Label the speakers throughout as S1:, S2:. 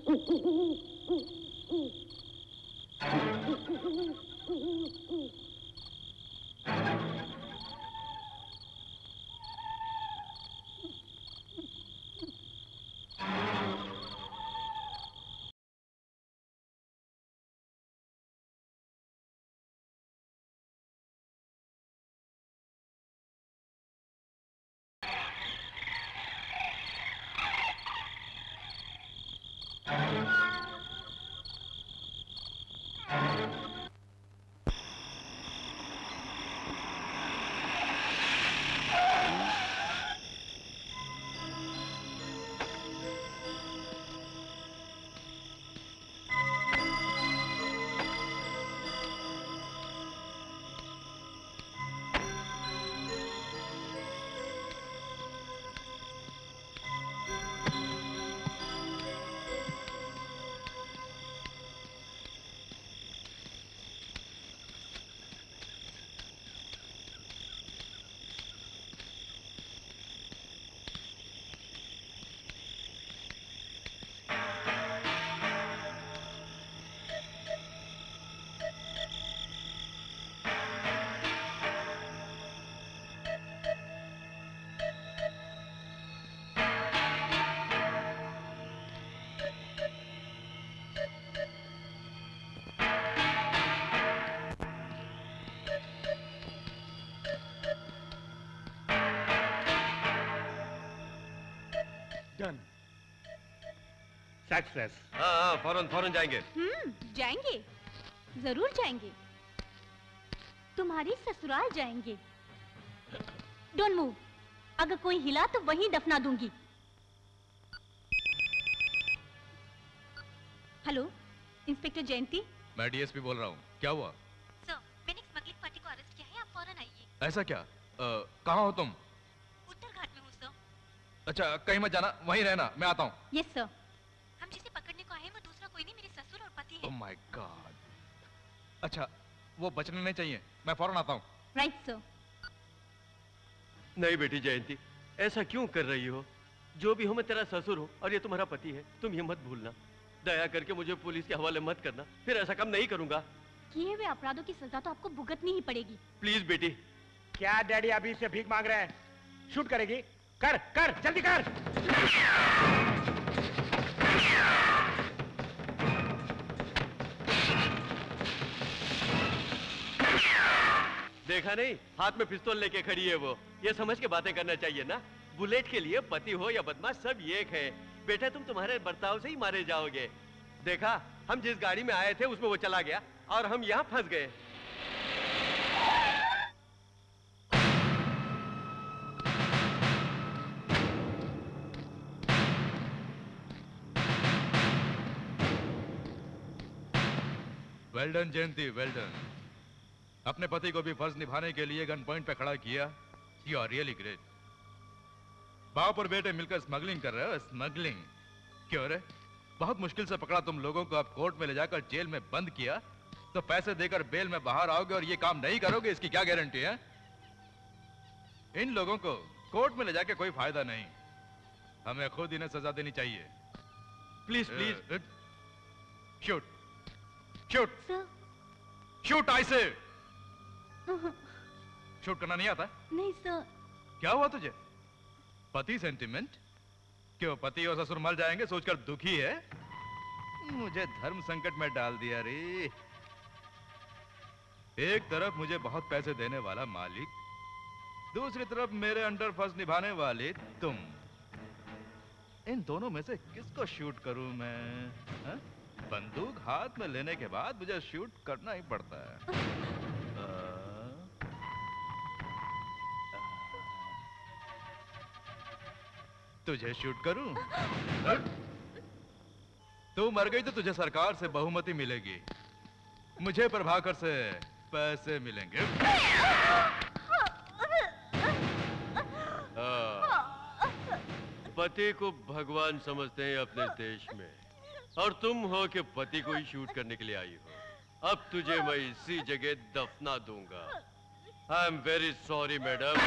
S1: Done. Success.
S2: हाँ, फौरन फौरन जाएंगे।
S3: जाएंगे, जरूर जाएंगे। तुम्हारी ससुराल जाएंगे। डोंट मूव, अगर कोई हिला तो वहीं दफना दूंगी। Hello, inspector Jayanti.
S4: मैं डीएसपी बोल रहा हूँ। क्या हुआ?
S3: सर, मैंने एक स्मगलिंग पार्टी को अरेस्ट किया है, आप फौरन आइए।
S4: ऐसा क्या? कहाँ हो तुम?
S3: उत्तर घाट में हूँ सर।
S4: अच्छा, कहीं मत जाना, वहीं रहना, मैं आता हूँ।
S3: Yes sir. हम जिसे पकड़ने को आए हैं वो दूसरा कोई नहीं, मेरे ससुर और पति है।
S4: Oh my god. अच्छा, वो बचने नहीं चाहिए, मैं फौरन आता हूँ।
S3: Right sir.
S2: नहीं बेटी जयंती, ऐसा क्यों कर रही हो? जो भी हो, मैं तेरा ससुर हूँ और ये तुम्हारा पति है। तुम ये मत भूलना। दया करके मुझे पुलिस के हवाले मत करना, फिर ऐसा काम नहीं करूंगा।
S3: किए हुए अपराधों की सजा तो आपको भुगतनी ही पड़ेगी।
S2: प्लीज बेटी।
S1: क्या डैडी अभी से भीख मांग रहे हैं? शूट करेगी? कर कर, जल्दी कर।
S2: देखा नहीं, हाथ में पिस्तौल लेके खड़ी है वो। ये समझ के बातें करना चाहिए ना। बुलेट के लिए पति हो या बदमाश सब एक है। बेटा, तुम तुम्हारे बर्ताव से ही मारे जाओगे। देखा, हम जिस गाड़ी में आए थे उसमें वो चला गया और हम यहाँ फंस गए।
S4: Well done Jayanti, well done. अपने पति को भी फर्ज निभाने के लिए गन पॉइंट पे खड़ा किया। You are really great. बाप और बेटे मिलकर स्मगलिंग कर रहे हो। स्मगलिंग क्यों रे? बहुत मुश्किल से पकड़ा तुम लोगों को, अब कोर्ट में ले जाकर जेल में बंद किया तो पैसे देकर बेल में बाहर आओगे और ये काम नहीं करोगे, इसकी क्या गारंटी है? इन लोगों को कोर्ट में ले जाके कोई फायदा नहीं, हमें खुद इन्हें सजा देनी चाहिए।
S2: Please please.
S4: Shoot shoot shoot, I say. Shoot करना नहीं आता?
S3: नहीं सर।
S4: क्या हुआ तुझे? पति सेंटिमेंट? क्यों, पति और ससुर मर जाएंगे सोचकर दुखी है? मुझे धर्म संकट में डाल दिया रे। एक तरफ मुझे बहुत पैसे देने वाला मालिक, दूसरी तरफ मेरे अंडर फर्ज निभाने वाले तुम। इन दोनों में से किसको शूट करूं मैं? हा? बंदूक हाथ में लेने के बाद मुझे शूट करना ही पड़ता है। तुझे शूट करूं? तू मर गई तो तुझे सरकार से बहुमति मिलेगी, मुझे प्रभाकर से पैसे मिलेंगे।
S2: पति को भगवान समझते हैं अपने देश में, और तुम हो कि पति को ही शूट करने के लिए आई हो। अब तुझे मैं इसी जगह दफना दूंगा। I am very sorry madam.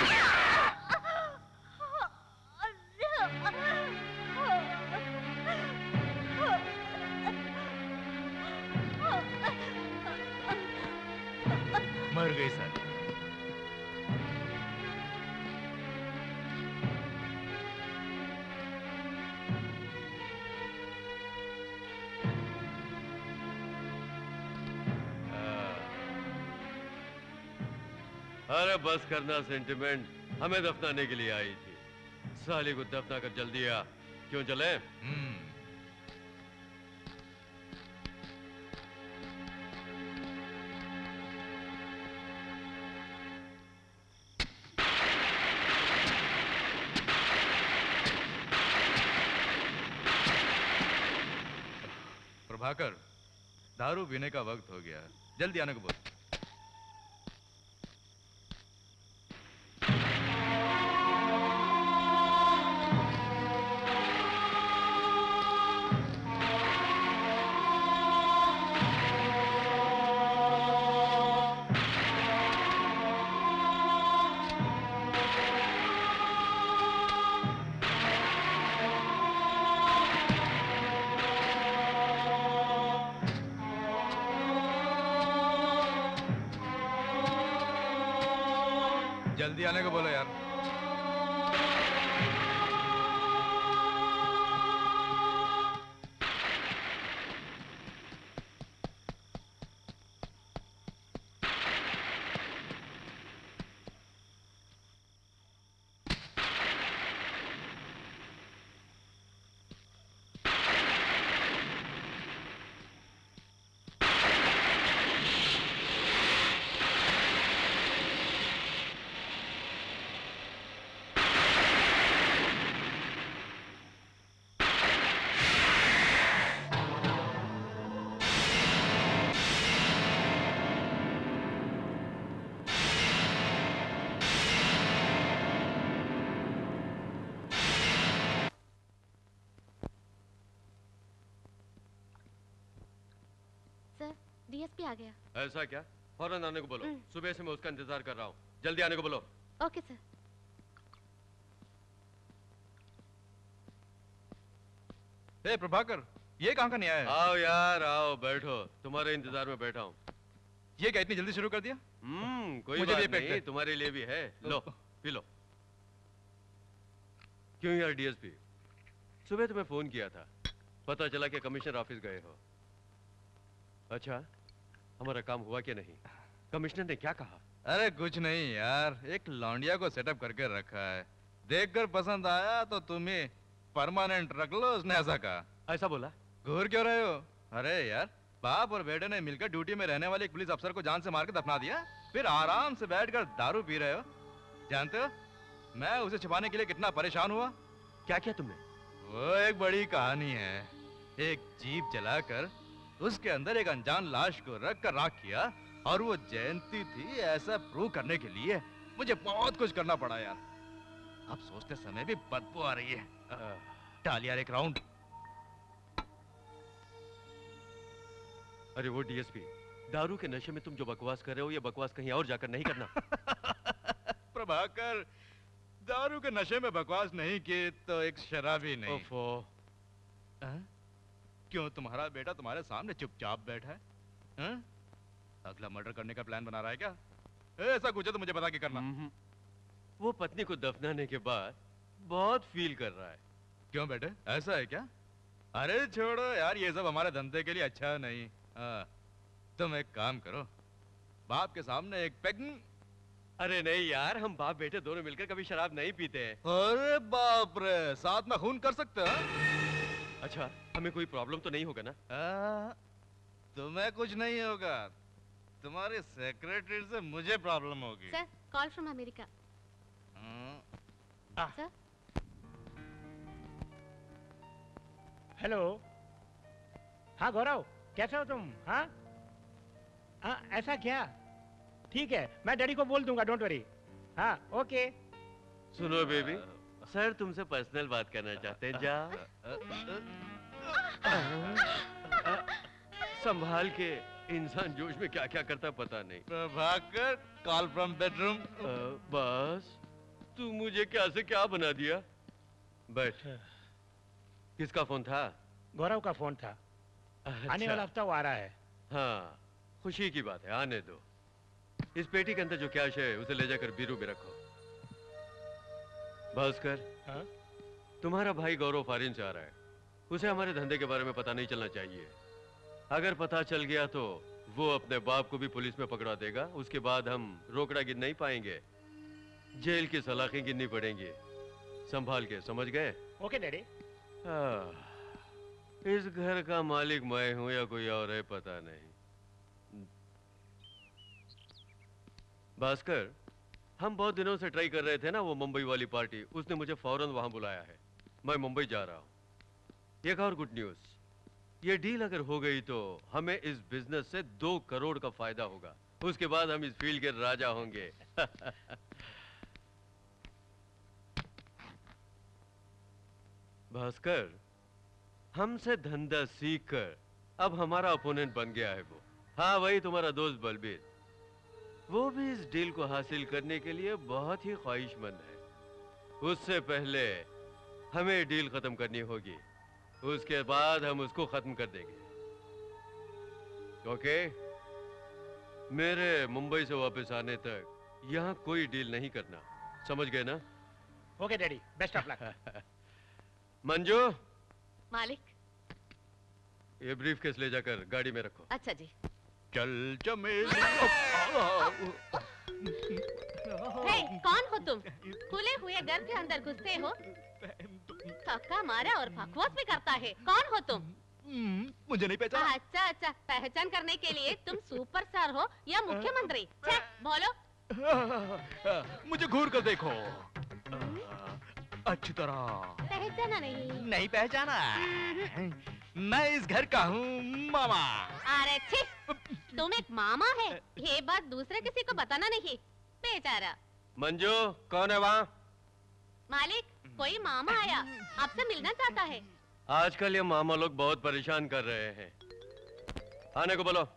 S4: गई सर।
S2: अरे बस करना सेंटिमेंट, हमें दफनाने के लिए आई थी। साली को दफना कर जल्दी आ। क्यों चले?
S4: प्रभाकर, दारू पीने का वक्त हो गया, जल्दी आने को बोल। जल्दी आने को बोलो यार।
S5: डीएसपी आ गया।
S2: ऐसा क्या? फौरन आने को बोलो। सुबह से मैं उसका इंतजार कर रहा हूँ। जल्दी आने को बोलो।
S5: Okay sir.
S4: ए प्रभाकर, ये कहाँ का नया है?
S2: आओ यार आओ, बैठो, तुम्हारे इंतजार में बैठा हूँ।
S4: ये क्या इतनी जल्दी शुरू कर दिया?
S2: कोई
S4: मुझे
S2: बात
S4: भी
S2: नहीं, तुम्हारे लिए भी है। लो पी लो। क्यों यार डीएसपी, सुबह तुम्हें फोन किया था, पता चला कि कमिश्नर ऑफिस गए हो। अच्छा, हमारा काम हुआ कि नहीं? कमिश्नर ने क्या कहा?
S4: अरे कुछ नहीं यार, एक लौंडिया को सेटअप करके रखा है, देखकर पसंद आया तो तुम्हें परमानेंट रख लो, उसने ऐसा कहा।
S2: ऐसा बोला?
S4: घूर क्यों रहे हो? अरे यार, बाप और बेटे ने मिलकर ड्यूटी में रहने वाले एक पुलिस अफसर को जान से मार के दफना दिया, फिर आराम से बैठकर दारू पी रहे हो। जानते हो मैं उसे छिपाने के लिए कितना परेशान हुआ?
S2: क्या किया तुमने?
S4: वो एक बड़ी कहानी है। एक जीप जलाकर उसके अंदर एक अनजान लाश को रख कर राख किया, और वो जयंती थी ऐसा प्रूव करने के लिए मुझे बहुत कुछ करना पड़ा यार। अब सोचते समय भी बदबू आ रही है। डाल यार एक राउंड।
S2: अरे वो डीएसपी, दारू के नशे में तुम जो बकवास कर रहे हो, ये बकवास कहीं और जाकर नहीं करना।
S4: प्रभाकर, दारू के नशे में बकवास नहीं की तो एक शराबी नहीं।
S2: ओफो।
S4: क्यों तुम्हारा बेटा तुम्हारे सामने चुपचाप बैठा है? अगला मर्डर करने का प्लान बना रहा है क्या? ऐसा कुछ है तो मुझे बता के करना।
S2: वो पत्नी को दफनाने के बाद बहुत फील कर रहा है।
S4: क्यों बेटे, ऐसा है क्या? अरे छोड़ो यार, ये सब हमारे धंधे के लिए अच्छा नहीं। तुम एक काम करो, बाप के सामने एक पेग।
S2: अरे नहीं यार, हम बाप बेटे दोनों मिलकर कभी शराब नहीं पीते हैं।
S4: अरे बाप रे, साथ में खून कर सकते हो?
S2: अच्छा, हमें कोई प्रॉब्लम तो नहीं होगा ना?
S4: तुम्हें कुछ नहीं होगा, तुम्हारे सेक्रेटरी से मुझे प्रॉब्लम होगी।
S5: Sir, call from America. Sir.
S1: Hello. हाँ गौरव, कैसे हो तुम? हाँ ऐसा क्या? ठीक है, मैं डैडी को बोल दूंगा, डोंट वरी। हाँ ओके।
S2: सुनो बेबी, सर तुमसे पर्सनल बात करना चाहते हैं। जा संभाल के, इंसान जोश में क्या क्या करता पता नहीं।
S4: Prabhakar, call from bedroom.
S2: बस तू मुझे क्या से क्या बना दिया। बैठ। किसका फोन था?
S1: गौरव का फोन था।
S2: अच्छा।
S1: आने वाला हफ्ता वो आ रहा है।
S2: हाँ, खुशी की बात है, आने दो। इस पेटी के अंदर जो कैश है उसे ले जाकर बीरू में रखो। भास्कर,
S1: हाँ?
S2: तुम्हारा भाई गौरव फॉरेन से आ रहा है। उसे हमारे धंधे के बारे में पता नहीं चलना चाहिए। अगर पता चल गया तो वो अपने बाप को भी पुलिस में पकड़ा देगा। उसके बाद हम रोकड़ा गिन नहीं पाएंगे, जेल की सलाखें गिननी पड़ेंगी। संभाल के, समझ गए?
S1: Okay daddy.
S2: इस घर का मालिक मैं हूं या कोई और है पता नहीं। भास्कर, हम बहुत दिनों से ट्राई कर रहे थे ना वो मुंबई वाली पार्टी, उसने मुझे फौरन वहां बुलाया है। मैं मुंबई जा रहा हूं। एक और गुड न्यूज, ये डील अगर हो गई तो हमें इस बिजनेस से 2 करोड़ का फायदा होगा। उसके बाद हम इस फील्ड के राजा होंगे। भास्कर, हमसे धंधा सीखकर अब हमारा ओपोनेंट बन गया है वो। हाँ, वही तुम्हारा दोस्त बलबीर। वो भी इस डील को हासिल करने के लिए बहुत ही ख्वाहिशमंद है। उससे पहले हमें डील खत्म करनी होगी, उसके बाद हम उसको खत्म कर देंगे। ओके? मेरे मुंबई से वापस आने तक यहाँ कोई डील नहीं करना, समझ गए ना?
S1: Okay daddy, best of luck.
S2: Manju,
S6: मालिक।
S2: ये ब्रीफ केस ले जाकर गाड़ी में रखो।
S6: अच्छा जी।
S4: चल चमेली।
S6: हे, कौन हो तुम? खुले हुए घर के अंदर घुसते हो, थक्का मारा और बकवास भी करता है। कौन हो तुम?
S4: मुझे नहीं पहचाना।
S6: अच्छा अच्छा, पहचान करने के लिए तुम सुपरस्टार हो या मुख्यमंत्री? छे, बोलो।
S4: मुझे घूर कर देखो अच्छी तरह।
S6: पहचाना नहीं?
S4: नहीं पहचाना। मैं इस घर का हूँ मामा।
S6: अरे छी, तुम एक मामा है, ये बात दूसरे किसी को बताना नहीं। बेचारा।
S2: मंजू, कौन है वहाँ?
S6: मालिक, कोई मामा आया, आपसे मिलना चाहता है।
S2: आजकल ये मामा लोग बहुत परेशान कर रहे हैं। आने को बोलो।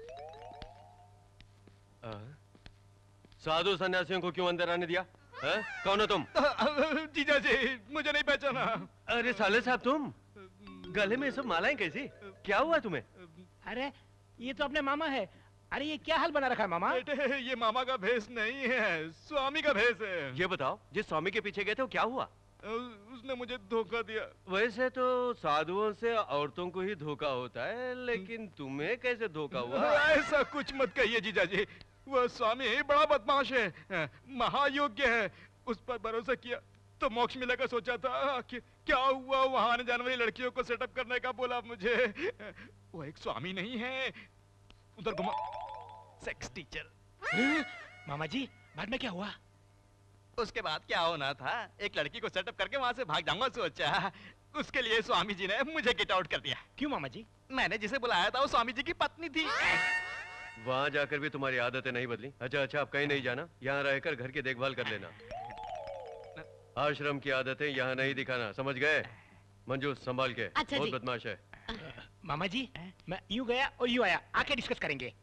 S2: साधु सन्यासियों को क्यों अंदर आने दिया? कौन हो तुम?
S4: जीजा जी, मुझे नहीं पहचाना।
S2: अरे साले साहब, तुम गले में सब मालाएं कैसी? क्या हुआ तुम्हें?
S1: अरे ये तो अपने मामा है। अरे ये क्या हाल बना रखा है मामा?
S4: बेटे, ये मामा का भेष नहीं है, स्वामी का भेष है।
S2: ये बताओ, जिस स्वामी के पीछे गए थे वो क्या हुआ?
S4: उसने मुझे धोखा दिया।
S2: वैसे तो साधुओं से औरतों को ही धोखा होता है, लेकिन तुम्हें कैसे धोखा हुआ?
S4: ऐसा कुछ मत कहिए जीजा जी। वह स्वामी बड़ा बदमाश है, महायोग्य है। उस पर भरोसा किया तो मोक्ष मिलेगा सोचा था कि क्या हुआ, वहां आने जाने वाली लड़कियों को सेटअप करने का बोला मुझे। वो एक स्वामी नहीं है, उधर घुमा सेक्स टीचर।
S1: मामा जी, बाद में क्या हुआ?
S4: उसके बाद क्या होना था, एक लड़की को सेटअप करके वहां से भाग जाऊंगा सोचा। उसके लिए स्वामी जी ने मुझे गेट आउट कर दिया।
S1: क्यों मामा जी?
S4: मैंने जिसे बुलाया था वो स्वामी जी की पत्नी थी।
S2: वहां जाकर भी तुम्हारी आदतें नहीं बदली? अच्छा अच्छा, अब कहीं नहीं जाना, यहाँ रहकर घर की देखभाल कर लेना। आश्रम की आदतें यहाँ नहीं दिखाना, समझ गए? मंजू, संभाल के।
S6: अच्छा
S2: बहुत
S6: जी।
S2: बदमाश है।
S1: मामा जी, मैं यूं गया और यूं आया, आके डिस्कस करेंगे।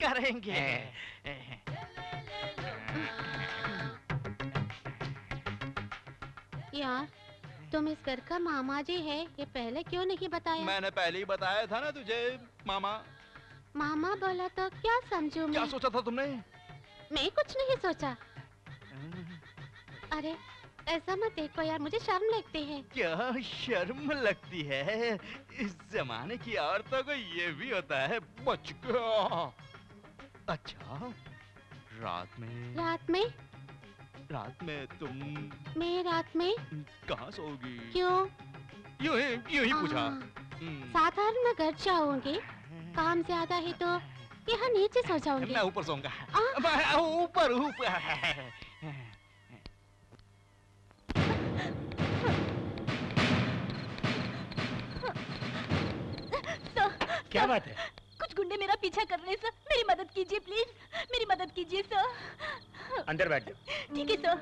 S5: यार, तुम इस घर का मामा जी है, ये पहले क्यों नहीं बताया?
S4: मैंने पहले ही बताया था ना तुझे मामा।
S5: मामा बोला तो क्या समझूं मैं?
S4: क्या सोचा था तुमने?
S5: मैं कुछ नहीं सोचा। अरे ऐसा मत देखो यार, मुझे शर्म लगती है।
S4: क्या शर्म लगती है? इस जमाने की औरतों को ये भी होता है। बच गया। अच्छा, रात में तुम
S5: मैं रात में
S4: कहाँ सोओगी?
S5: क्यों?
S4: यूं ही पूछा।
S5: साधारण मैं घर जाऊंगी, काम ज्यादा है तो यहाँ नीचे सो जाऊंगी।
S4: मैं ऊपर सोऊंगा। ऊपर ऊपर।
S1: क्या बात है?
S3: कुछ गुंडे मेरा पीछा कर रहे हैं सर, मेरी मदद कीजिए प्लीज, मेरी मदद कीजिए सर।
S1: अंदर बैठ जाओ।
S3: ठीक है सर।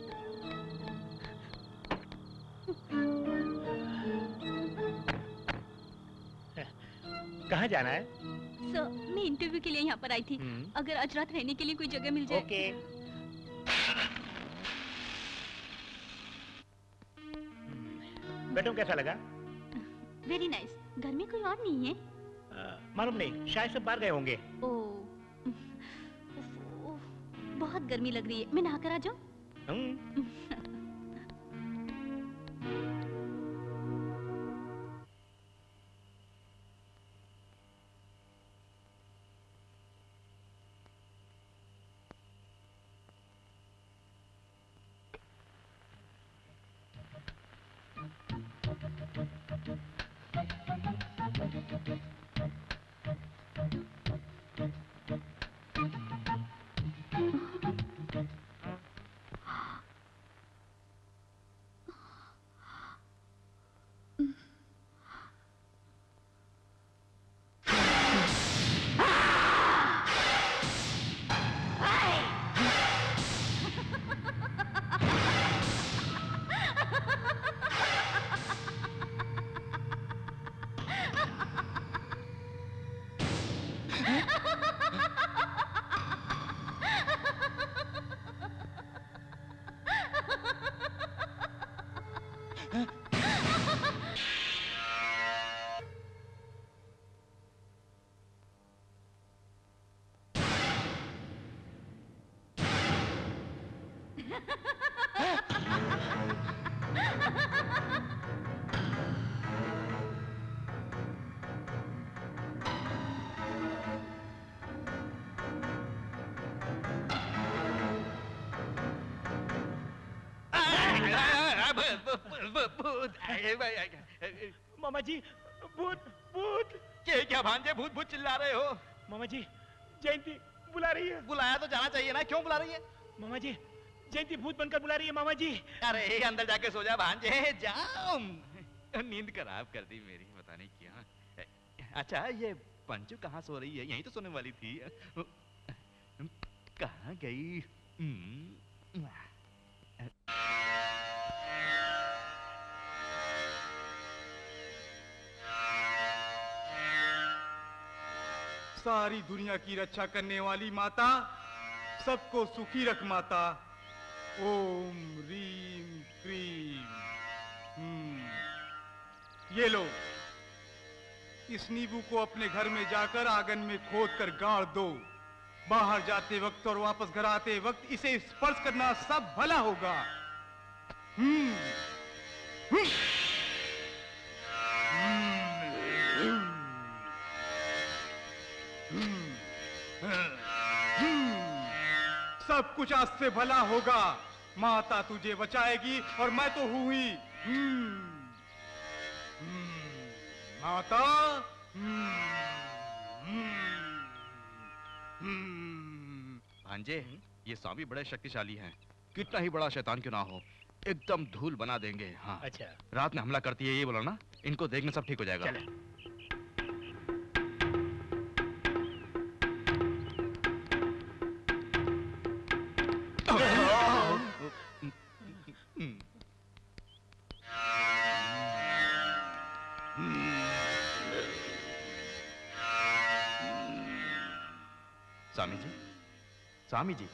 S1: कहाँ जाना है?
S3: सर, मैं इंटरव्यू के लिए यहाँ पर आई थी। अगर आज रात रहने के लिए कोई जगह मिल जाए।
S1: ओके। बेटो कैसा लगा?
S3: Very nice. घर में कोई और नहीं है?
S1: मालूम नहीं, शायद सब बाहर गए होंगे।
S3: ओह, बहुत गर्मी लग रही है, मैं नहाकर आ जाऊं?
S1: मामा जी, भूत भूत।
S7: क्या भांजे भूत भूत चिल्ला रहे हो?
S1: मामा जी, जयंती बुला रही है।
S7: बुलाया तो जाना चाहिए ना, क्यों बुला रही है?
S1: मामा जी, जयंती भूत बनकर बुला रही है मामा जी।
S7: अरे अंदर जाके सो जा भांजे, जाओ। नींद खराब कर दी मेरी, पता नहीं क्या। अच्छा ये पंचू कहाँ सो रही है? यहीं तो सोने वाली थी। कहाँ गई?
S8: सारी दुनिया की रक्षा करने वाली माता, सबको सुखी रख माता। ओम रीम क्रीम। ये लो, इस नींबू को अपने घर में जाकर आंगन में खोद कर गाड़ दो। बाहर जाते वक्त और वापस घर आते वक्त इसे स्पर्श करना, सब भला होगा। सब कुछ आज से भला होगा। माता तुझे बचाएगी और मैं तो हूं ही। माता।
S7: भांजे, ये स्वामी बड़े शक्तिशाली हैं। कितना ही बड़ा शैतान क्यों ना हो, एकदम धूल बना देंगे। हाँ।
S1: अच्छा।
S7: रात में हमला करती है ये बोला ना, इनको देखने सब ठीक हो जाएगा।
S1: चले।
S7: स्वामी जी, स्वामी जी।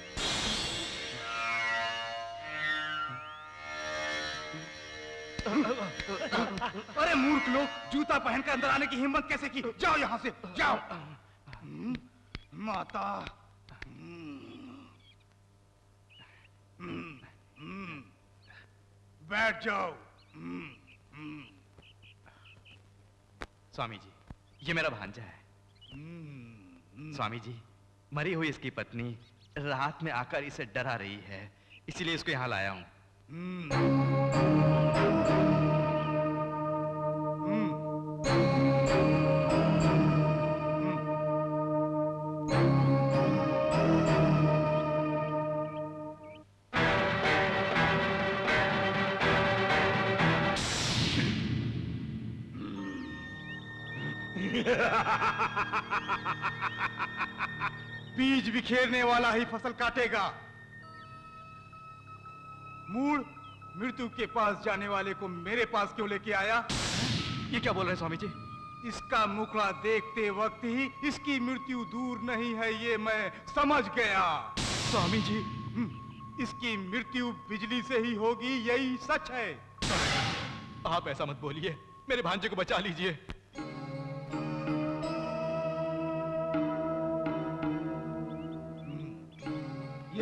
S8: अरे मूर्ख लोग, जूता पहनकर अंदर आने की हिम्मत कैसे की? जाओ यहां से, जाओ। माता। बैठ जाओ।
S7: स्वामी जी, ये मेरा भांजा है। स्वामी जी, मरी हुई इसकी पत्नी रात में आकर इसे डरा रही है, इसीलिए इसको यहाँ लाया हूँ।
S8: बीज बिखेरने वाला ही फसल काटेगा। मूड मृत्यु के पास जाने वाले को मेरे पास क्यों लेके आया?
S7: ये क्या बोल रहे हैं स्वामी जी?
S8: इसका मुखड़ा देखते वक्त ही इसकी मृत्यु दूर नहीं है, ये मैं समझ गया।
S7: स्वामी जी,
S8: इसकी मृत्यु बिजली से ही होगी, यही सच है।
S7: आप ऐसा मत बोलिए, मेरे भांजे को बचा लीजिए।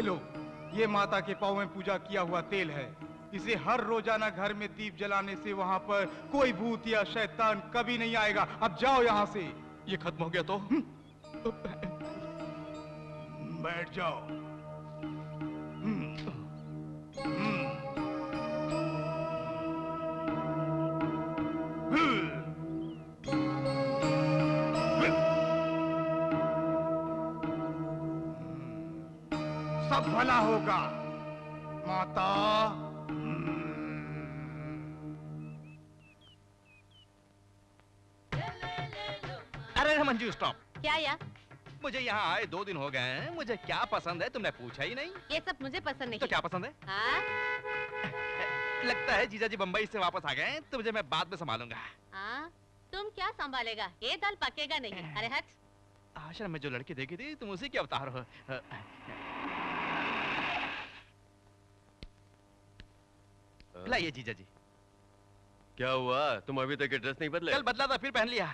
S8: ये लो, ये माता के पाँव में पूजा किया हुआ तेल है। इसे हर रोजाना घर में दीप जलाने से वहाँ पर कोई भूत या शैतान कभी नहीं आएगा। अब जाओ यहाँ से।
S7: ये खत्म हो गया तो?
S8: बैठ जाओ। सब भला होगा माता।
S7: अरे मंजू स्टॉप।
S6: क्या यार?
S7: मुझे यहाँ आए 2 दिन हो गए हैं, मुझे क्या पसंद है तुमने पूछा ही नहीं।
S6: ये सब मुझे पसंद नहीं।
S7: तो क्या पसंद है?
S6: हाँ?
S7: लगता है जीजा जी बम्बई से वापस आ गए, तो मुझे मैं बाद में संभालूंगा।
S6: हाँ? तुम क्या संभालेगा? ये दाल पकेगा नहीं। अरे हट।
S7: आश्रम में जो लड़की देखी थी तुम उसी के अवतार हो। लाइए जीजा जी।
S2: क्या हुआ? तुम अभी तक ड्रेस नहीं बदले?
S7: कल बदला था फिर पहन लिया।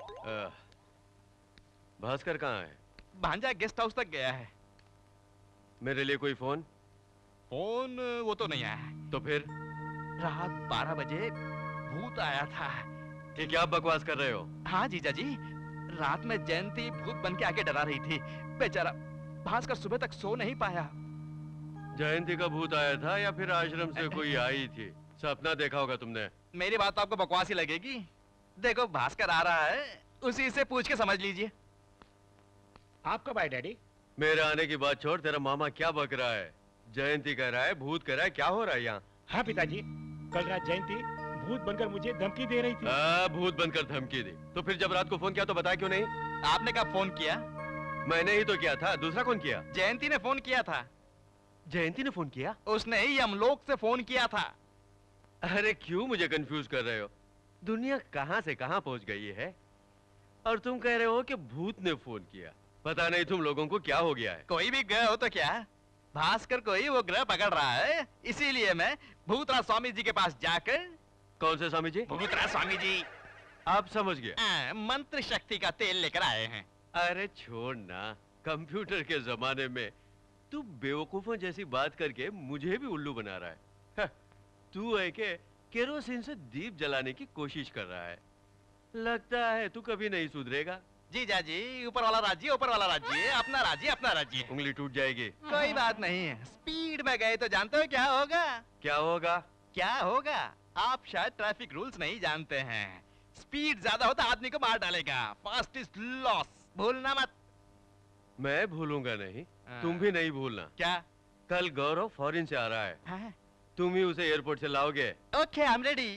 S2: भास्कर कहाँ है?
S7: भांजा गेस्ट हाउस तक गया है।
S2: मेरे लिए कोई फोन?
S7: फोन वो तो नहीं आया।
S2: तो फिर?
S7: रात 12 बजे भूत आया था।
S2: ये क्या बकवास कर रहे हो?
S7: हाँ जीजा जी, रात में जयंती भूत बन के आके डरा रही थी। बेचारा भास्कर सुबह तक सो नहीं पाया।
S2: जयंती का भूत आया था या फिर आश्रम से कोई आई थी? सपना देखा होगा तुमने।
S7: मेरी बात तो आपको बकवास ही लगेगी। देखो भास्कर आ रहा है, उसी से पूछ के समझ लीजिए।
S1: आप कब आए डैडी?
S2: मेरे आने की बात छोड़, तेरा मामा क्या बक रहा है? जयंती कह रहा है, भूत कह रहा है, क्या हो रहा है यहाँ?
S1: हाँ पिताजी, कल रात जयंती भूत बनकर मुझे धमकी दे रही थी।
S2: भूत बनकर धमकी दी? तो फिर जब रात को फोन किया तो बताया क्यों नहीं?
S7: आपने कब फोन किया?
S2: मैंने ही तो किया था, दूसरा कौन किया?
S7: जयंती ने फोन किया था।
S2: जयंती ने फोन किया?
S7: उसने ही यमलोक से फोन किया था।
S2: अरे क्यों मुझे कंफ्यूज कर रहे हो? दुनिया कहाँ से कहाँ पहुँच गई है और तुम कह रहे हो कि भूत ने फोन किया। पता नहीं तुम लोगों को क्या हो गया है।
S7: कोई भी ग्रह हो तो क्या, भास्कर को ही वो ग्रह पकड़ रहा है। इसीलिए मैं भूतराज स्वामी जी के पास जाकर।
S2: कौन से स्वामी जी?
S7: भूतराज स्वामी जी।
S2: आप समझ गए?
S7: मंत्र शक्ति का तेल लेकर आए हैं।
S2: अरे छोड़ ना, कंप्यूटर के जमाने में तू बेवकूफों जैसी बात करके मुझे भी उल्लू बना रहा है। तू है के केरोसिन से दीप जलाने की कोशिश कर रहा है। लगता है तू कभी नहीं सुधरेगा।
S7: जीजा जी, ऊपर वाला राज्य, ऊपर वाला राज्य, अपना राज्य, अपना राज्य।
S2: उंगली टूट जाएगी।
S7: कोई बात नहीं है, स्पीड में गए तो जानते हो क्या होगा?
S2: क्या होगा?
S7: क्या होगा? आप शायद ट्रैफिक रूल्स नहीं जानते हैं। स्पीड ज्यादा होता आदमी को मार डालेगा। फास्ट इज लॉस, भूलना मत।
S2: मैं भूलूंगा नहीं, तुम भी नहीं भूलना।
S7: क्या?
S2: कल गौरव फॉरेन से आ रहा है। तुम ही उसे एयरपोर्ट से लाओगे।
S7: Okay, I am ready.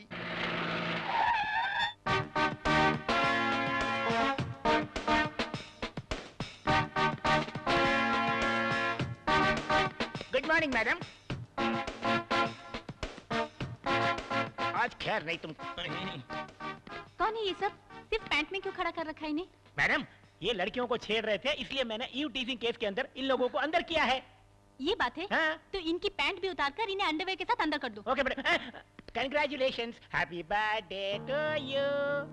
S1: Good morning madam. आज खैर नहीं तुम।
S3: कौन है ये सब? सिर्फ पैंट में क्यों खड़ा कर रखा है इन्हें?
S1: मैडम, ये लड़कियों को छेड़ रहे थे, इसलिए मैंने ईव टीजिंग केस के अंदर इन लोगों को अंदर किया है।
S3: ये बात है?
S1: हाँ?
S3: तो इनकी पैंट भी उतारकर इन्हें अंडरवेयर के साथ अंदर कर दो।
S1: Okay madam. Congratulations, happy birthday to you.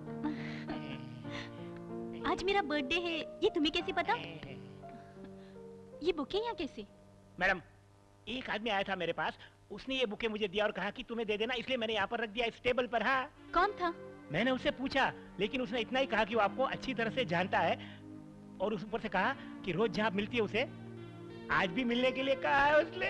S3: आज मेरा बर्थडे है, ये तुम्हें कैसे पता? ये बुके यहाँ कैसे?
S1: मैडम, एक आदमी आया था मेरे पास, उसने ये बुके मुझे दिया और कहा कि तुम्हें दे देना, इसलिए मैंने यहाँ पर रख दिया इस टेबल पर। हाँ।
S3: कौन था?
S1: मैंने उससे पूछा, लेकिन उसने इतना ही कहा कि वो आपको अच्छी तरह से जानता है और उस ऊपर से कहा कि रोज जहाँ मिलती है उसे आज भी मिलने के लिए कहा है उसने।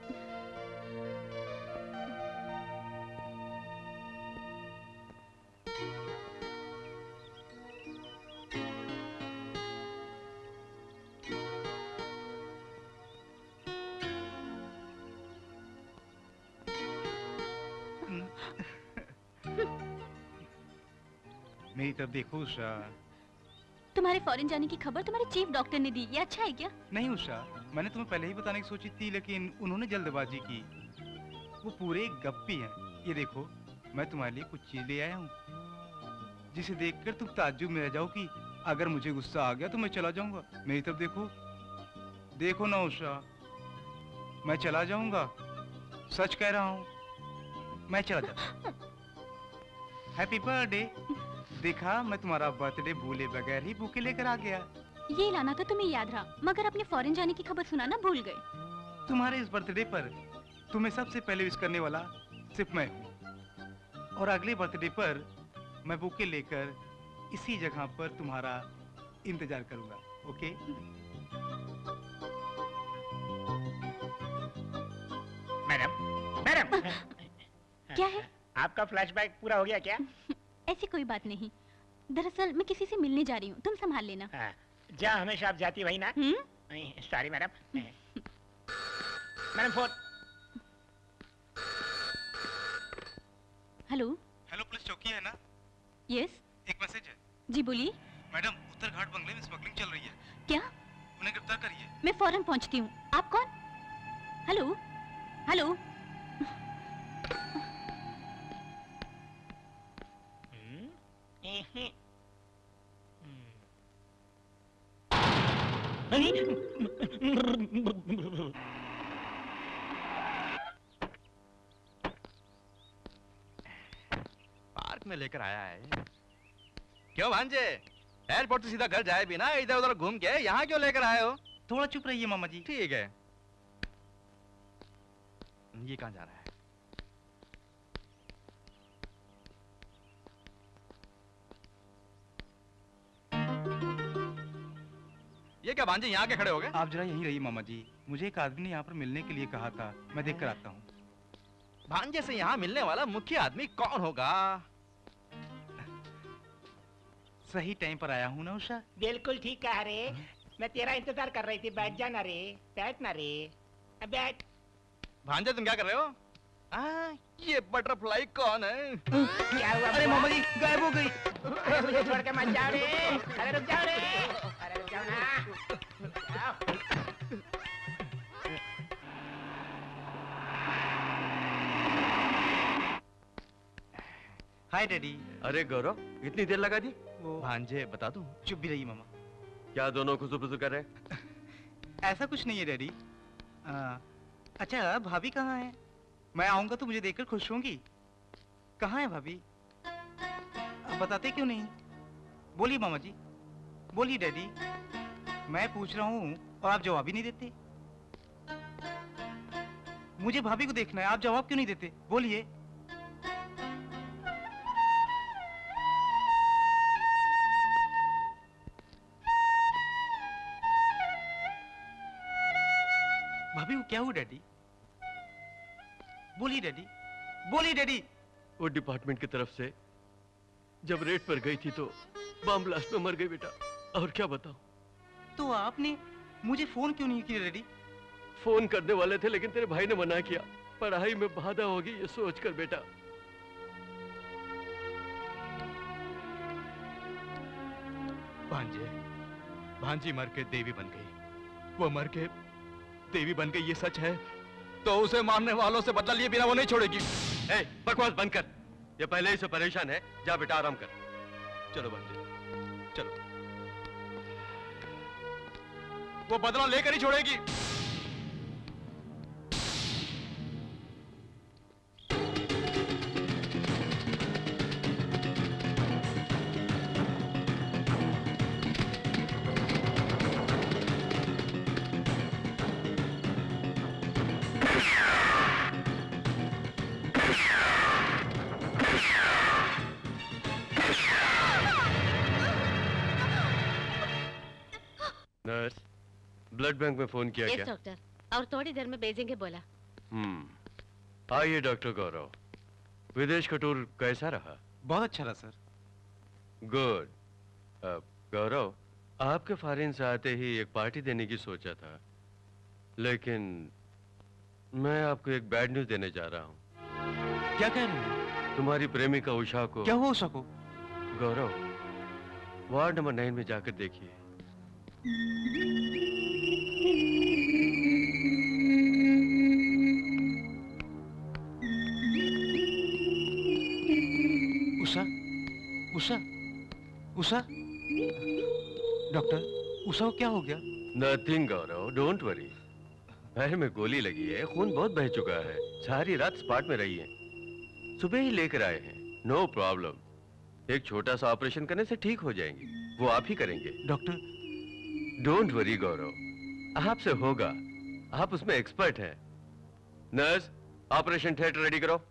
S8: मेरी तरफ देखो उषा।
S3: तुम्हारे फॉरेन जाने की खबर तुम्हारे चीफ डॉक्टर ने दी, ये अच्छा है क्या?
S8: नहीं उषा, मैंने तुम्हें पहले ही बताने की सोची थी, लेकिन उन्होंने जल्दबाजी की। वो पूरे गप्पी हैं। ये देखो, मैं तुम्हारे लिए कुछ चीज ले आया हूँ, जिसे देखकर तुम ताज्जुब में रह जाओगी। अगर मुझे गुस्सा आ गया तो मैं चला जाऊंगा। मेरी तरफ देखो, देखो ना उषा, मैं चला जाऊंगा। सच कह रहा हूँ, मैं चला जाता। Happy birthday. देखा, मैं तुम्हारा बर्थडे भूले बगैर ही बुके लेकर आ गया।
S3: ये लाना तो तुम्हें याद रहा, मगर अपने फॉरेन जाने की खबर सुनाना भूल गए।
S8: तुम्हारे इस बर्थडे पर तुम्हें सबसे पहले विश करने वाला सिर्फ मैं हूँ। और अगले बर्थडे पर मैं बुके लेकर इसी जगह पर तुम्हारा इंतजार करूंगा। ओके?
S1: Madam, madam.
S3: क्या है?
S1: आपका फ्लैशबैक पूरा हो गया क्या?
S3: ऐसी कोई बात नहीं, दरअसल मैं किसी से मिलने जा रही हूँ, तुम संभाल लेना।
S1: जहाँ हमेशा आप जाती वही ना? Sorry madam. Madam phone.
S3: Hello.
S8: Hello, police चौकी है ना?
S3: यस।
S8: एक मैसेज है।
S3: जी बोलिए।
S8: मैडम, उत्तर घाट बंगले में स्मगलिंग चल रही है।
S3: क्या?
S8: उन्हें गिरफ्तार करिए।
S3: मैं फौरन पहुंचती हूँ। आप कौन? Hello, hello.
S7: पार्क में लेकर आया है। क्यों भांजे, एयरपोर्ट से सीधा घर जाए बिना इधर उधर घूम के यहाँ क्यों लेकर आए हो?
S8: थोड़ा चुप रहिए मामा जी।
S7: ठीक है। ये कहाँ जा रहा है? ये क्या भांजे यहाँ के खड़े हो गए?
S8: आप जरा यहीं रहिए मामा जी, मुझे एक आदमी ने यहाँ पर मिलने के लिए कहा था, मैं देख कर आता हूँ।
S7: भांजे से यहाँ मिलने वाला मुख्य आदमी कौन होगा?
S8: सही टाइम पर आया हूँ ना उषा?
S1: बिल्कुल ठीक कहा रे। मैं तेरा इंतजार कर रही थी। बैठ जाना रे, बैठना रे, बैठ।
S7: भांजे तुम क्या कर रहे हो? ये बटरफ्लाई कौन है?
S1: क्या हुआ?
S8: अरे मामा जी, गायब हो गई।
S1: अरे मुझे छोड़ के मत जाओ रे। अरे रुक जाओ रे। अरे रुक जाओ ना।
S8: Hi daddy.
S2: अरे गौरव, इतनी देर लगा दी?
S8: वो
S7: भांजे बता दूं?
S8: चुप भी रहिए मामा।
S2: क्या दोनों खुसुबुसु कर रहे?
S8: ऐसा कुछ नहीं है डैडी। अच्छा, भाभी कहाँ है? मैं आऊंगा तो मुझे देखकर खुश होंगी। कहाँ है भाभी? अब बताते क्यों नहीं? बोलिए मामा जी, बोलिए डैडी। मैं पूछ रहा हूँ और आप जवाब ही नहीं देते। मुझे भाभी को देखना है, आप जवाब क्यों नहीं देते? बोलिए। भाभी को क्या हुआ डैडी? बोलिए डैडी, बोलिए डैडी।
S2: वो डिपार्टमेंट की तरफ से जब रेड पर गई थी तो बम ब्लास्ट में मर गई बेटा। और क्या बताऊं?
S8: तो आपने मुझे फोन क्यों नहीं किया डैडी?
S2: फोन करने वाले थे लेकिन तेरे भाई ने मना किया। पढ़ाई में बाधा होगी ये सोचकर बेटा।
S7: भांजे, भांजी मर के देवी बन गई। वो मर के देवी बन गई, ये सच है तो उसे मारने वालों से बदला लिए बिना वो नहीं छोड़ेगी।
S2: ए, बकवास बंद कर। ये पहले ही से परेशान है। जा बेटा आराम कर।
S7: चलो भांजे, चलो। वो बदला लेकर ही छोड़ेगी।
S2: नर्स, ब्लड बैंक में फोन किया क्या?
S6: डॉक्टर, और थोड़ी देर में भेजेंगे बोला।
S2: आइए डॉक्टर गौरव, विदेश का टूर कैसा रहा?
S8: बहुत अच्छा रहा सर।
S2: गुड। गौरव, आपके फॉरेन से आते ही एक पार्टी देने की सोचा था, लेकिन मैं आपको एक बैड न्यूज देने जा रहा हूँ।
S8: क्या कह रहे हैं?
S2: तुम्हारी प्रेमिका उषा को।
S8: क्या हुआ उषा को?
S2: गौरव, वार्ड नंबर 9 में जाकर देखिए।
S8: उषा, उषा, उषा। डॉक्टर, उषा को क्या हो गया?
S2: Nothing Gaurav, don't worry. पैर में गोली लगी है, खून बहुत बह चुका है। सारी रात स्पॉट में रही है, सुबह ही लेकर आए हैं। No problem. एक छोटा सा ऑपरेशन करने से ठीक हो जाएंगे। वो आप ही करेंगे।
S8: डॉक्टर,
S2: डोंट वरी गौरव, आपसे होगा। आप उसमें एक्सपर्ट हैं। नर्स, ऑपरेशन थिएटर रेडी करो।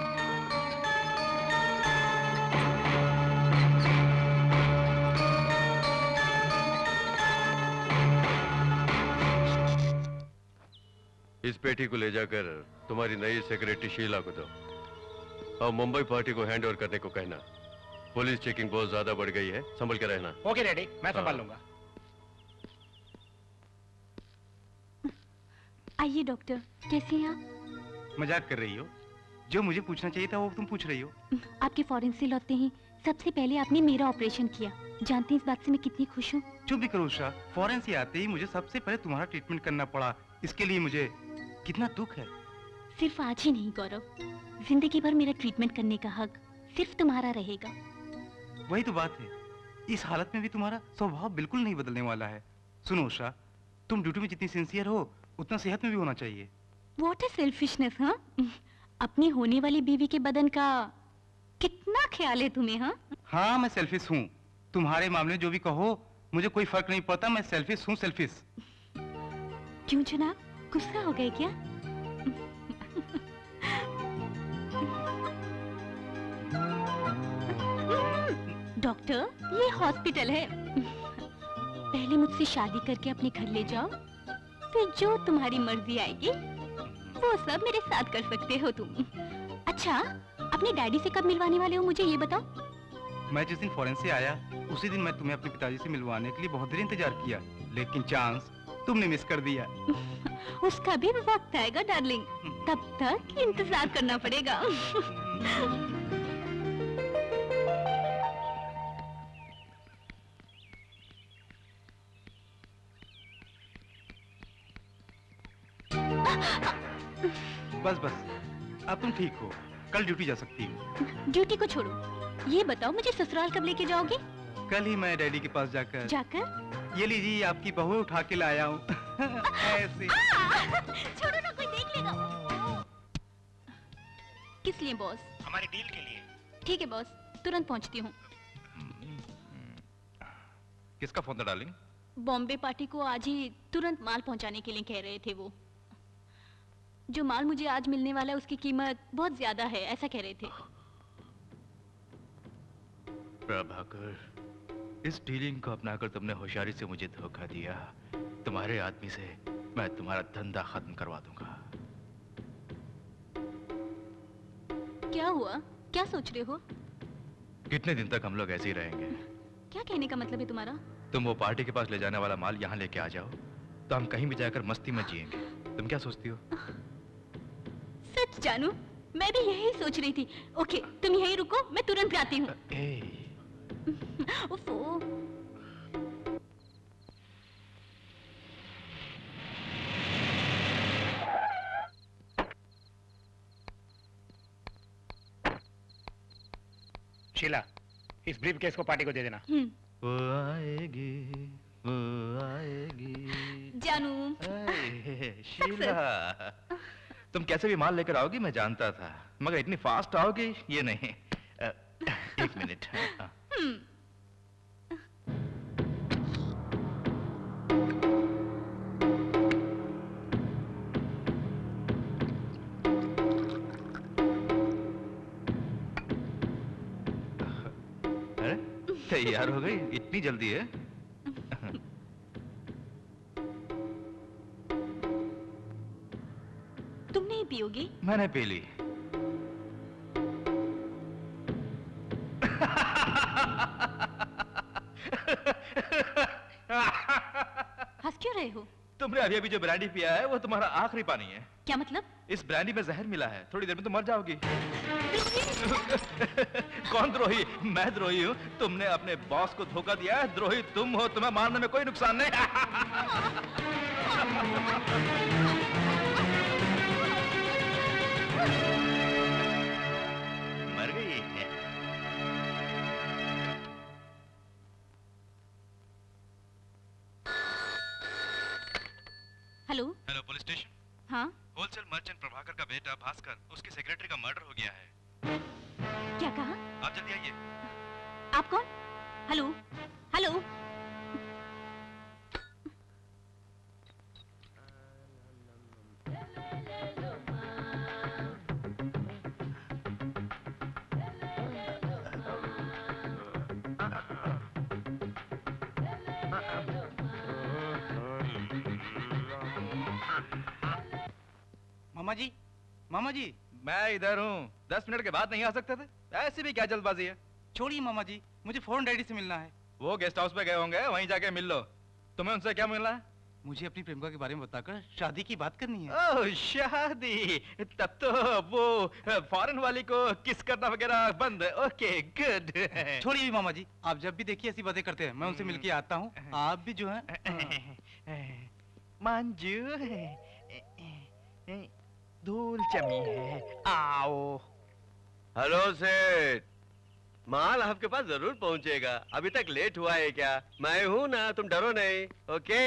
S2: इस पेटी को ले जाकर तुम्हारी नई सेक्रेटरी शीला को दो और मुंबई पार्टी को हैंड ओवर करने को कहना। पुलिस चेकिंग बहुत ज्यादा बढ़ गई है, संभल के रहना।
S1: ओके डैडी, मैं संभाल लूंगा।
S3: आइए डॉक्टर, कैसे हैं आप?
S8: मजाक कर रही हो? जो मुझे पूछना चाहिए था वो तुम पूछ रही हो।
S3: आपके फॉरेन से लौटते ही सबसे पहले आपने मेरा ऑपरेशन किया। जानते हैं इस बात से मैं कितनी खुश हूँ।
S8: चुप भी करो उषा, फॉरेन से आते ही मुझे सबसे पहले तुम्हारा ट्रीटमेंट करना पड़ा। इसके लिए मुझे कितना दुख है।
S3: सिर्फ आज ही नहीं गौरव, जिंदगी भर मेरा ट्रीटमेंट करने का हक सिर्फ तुम्हारा रहेगा।
S8: वही तो बात है, इस हालत में भी तुम्हारा स्वभाव बिल्कुल नहीं बदलने वाला है। सुनो उषा, तुम ड्यूटी में जितनी सिंसियर हो उतना सेहत में भी होना चाहिए।
S3: व्हाट इज सेल्फिशनेस, हाँ? अपनी होने वाली बीवी के बदन का कितना ख्याल है तुम्हें, हाँ?
S8: हाँ, मैं सेल्फिश हूँ। तुम्हारे मामले में जो भी कहो मुझे कोई फर्क नहीं पड़ता। मैं सेल्फिश हूँ, सेल्फिश।
S3: क्यों जनाब, गुस्सा हो गए क्या? डॉक्टर, ये हॉस्पिटल है। पहले मुझसे शादी करके अपने घर ले जाओ, फिर जो तुम्हारी मर्जी आएगी वो सब मेरे साथ कर सकते हो तुम। अच्छा, अपने डैडी से कब मिलवाने वाले हो मुझे ये बताओ।
S8: मैं जिस दिन फॉरेन से आया उसी दिन मैं तुम्हें अपने पिताजी से मिलवाने के लिए बहुत देर इंतजार किया, लेकिन चांस तुमने मिस कर दिया।
S3: उसका भी वक्त आएगा डार्लिंग, तब तक इंतजार करना पड़ेगा।
S8: बस बस, अब तुम ठीक हो, कल ड्यूटी जा सकती हो।
S3: ड्यूटी को छोड़ो, ये बताओ मुझे ससुराल कब लेके जाओगे?
S8: कल ही मैं डैडी के पास जाकर ये लीजिए आपकी बहू उठा के लाया हूँ। ऐसे।
S3: छोड़ो ना, कोई देख लेगा। किस लिए बॉस?
S1: हमारी डील के लिए।
S3: ठीक है बॉस, तुरंत पहुंचती हूँ।
S4: किसका फोन था डार्लिंग?
S3: बॉम्बे पार्टी को आज ही तुरंत माल पहुंचाने के लिए कह रहे थे वो। जो माल मुझे आज मिलने वाला है उसकी कीमत बहुत ज्यादा है, ऐसा कह रहे थे।
S4: प्रभाकर, इस डीलिंग को अपनाकर तुमने होशियारी से मुझे धोखा दिया। तुम्हारे आदमी से मैं तुम्हारा धंधा खत्म करवा दूंगा।
S3: क्या हुआ, क्या सोच रहे हो?
S4: कितने दिन तक हम लोग ऐसे ही रहेंगे?
S3: क्या कहने का मतलब है तुम्हारा?
S4: तुम वो पार्टी के पास ले जाने वाला माल यहाँ लेके आ जाओ तो हम कहीं भी जाकर मस्ती में जिएंगे। तुम क्या सोचती हो?
S3: सच जानू, मैं भी यही सोच रही थी। ओके, तुम यहीं रुको, मैं तुरंत आती हूँ। उफ़ो।
S1: शीला, इस ब्रीफ केस को पार्टी को दे देना।
S4: वो आएगी, वो आएगी।
S3: जानू।
S4: शीला, तुम कैसे भी माल लेकर आओगी मैं जानता था, मगर इतनी फास्ट आओगी ये नहीं। एक मिनट। अरे तैयार हो गई? इतनी जल्दी है?
S3: तुम नहीं पियोगी?
S4: मैंने पी ली।
S3: हंस क्यों रहे हो?
S4: तुमने अभी अभी जो ब्रांडी पिया है वो तुम्हारा आखिरी पानी है।
S3: क्या मतलब?
S4: इस ब्रांडी में जहर मिला है, थोड़ी देर में तुम मर जाओगी। कौन द्रोही? मैं द्रोही हूँ? तुमने अपने बॉस को धोखा दिया है। द्रोही तुम हो, तुम्हें मारने में कोई नुकसान नहीं। मर गई।
S3: हेलो।
S4: Hello, police station.
S3: हाँ,
S4: होलसेल मर्चेंट प्रभाकर का बेटा भास्कर, उसकी सेक्रेटरी का मर्डर हो गया है।
S3: क्या कहा?
S4: आप जल्दी आइए।
S3: आप कौन? Hello, hello.
S7: मामा जी, मामा जी।
S4: मैं इधर हूँ। 10 मिनट के बाद नहीं आ सकते थे? ऐसी भी क्या जल्दबाजी है?
S7: छोड़िए मामा जी, मुझे फौरन डैडी से मिलना है।
S4: वो गेस्ट हाउस पे गए होंगे, वहीं जाके मिल लो। तुम्हें उनसे क्या मिलना है?
S7: मुझे अपनी प्रेमिका के बारे में बताकर शादी की बात करनी है।
S4: ओह शादी, तब तो वो फॉरेन वाली को किस करना वगैरह बंद है। Okay good.
S7: छोड़िए भी मामा जी, आप जब भी देखिए ऐसी बातें करते हैं, मैं उनसे मिलके आता हूँ। आप भी जो है
S9: मंजू धूल जमी है, आओ।
S2: हेलो सेठ, माल आपके पास जरूर पहुंचेगा। अभी तक लेट हुआ है क्या? मैं हूं ना, तुम डरो नहीं। ओके।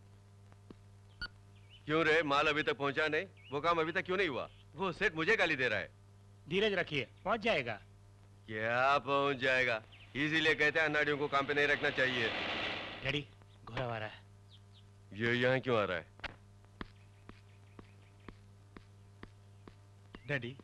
S2: क्यों रे, माल अभी तक पहुंचा नहीं? वो काम अभी तक क्यों नहीं हुआ? वो सेठ मुझे गाली दे रहा है।
S1: धीरज रखिए, पहुंच जाएगा।
S2: क्या पहुंच जाएगा? इसीलिए कहते हैं अन्नाडियों को काम पे नहीं रखना चाहिए।
S1: डैडी, घोड़ा आ रहा है।
S2: ये यहाँ क्यों आ रहा है?
S7: डैडी।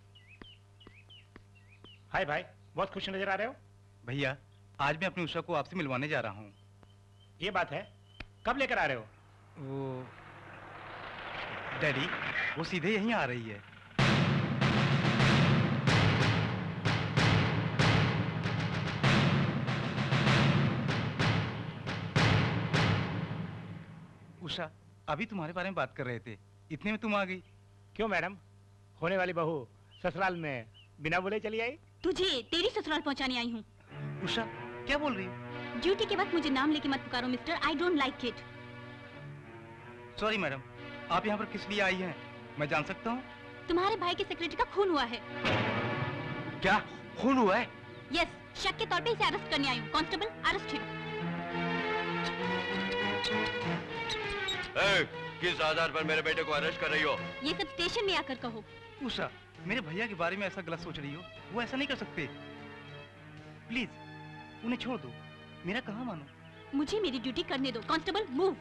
S1: हाय भाई, बहुत खुश नजर आ रहे हो।
S7: भैया, आज मैं अपनी उषा को आपसे मिलवाने जा रहा हूँ।
S1: ये बात है, कब लेकर आ रहे हो?
S7: वो डैडी, वो सीधे यहीं आ रही है। उषा, अभी तुम्हारे बारे में बात कर रहे थे, इतने में तुम आ गई।
S1: क्यों मैडम, होने वाली बहू ससुराल में बिना बोले चली आई?
S3: तुझे तेरी ससुराल पहुंचाने आई हूँ।
S7: उषा, क्या बोल रही हो?
S3: ड्यूटी के वक्त मुझे नाम लेके मत पुकारो mister, I don't like it.
S7: Sorry madam, आप यहाँ पर किस लिए आई हैं? मैं जान सकता हूँ?
S3: तुम्हारे भाई के सेक्रेटरी का खून हुआ है।
S2: क्या खून हुआ है?
S3: यस, शक के तौर पे इसे अरेस्ट करने आई हूँ। Constable, arrest him.
S2: किस आधार पर मेरे बेटे को अरेस्ट कर रही हो?
S3: ये सब स्टेशन में आकर कहो।
S7: उषा, मेरे भैया के बारे में ऐसा गलत सोच रही हो, वो ऐसा नहीं कर सकते। प्लीज उन्हें छोड़ दो, मेरा कहाँ मानो।
S3: मुझे मेरी ड्यूटी करने दो। Constable, move.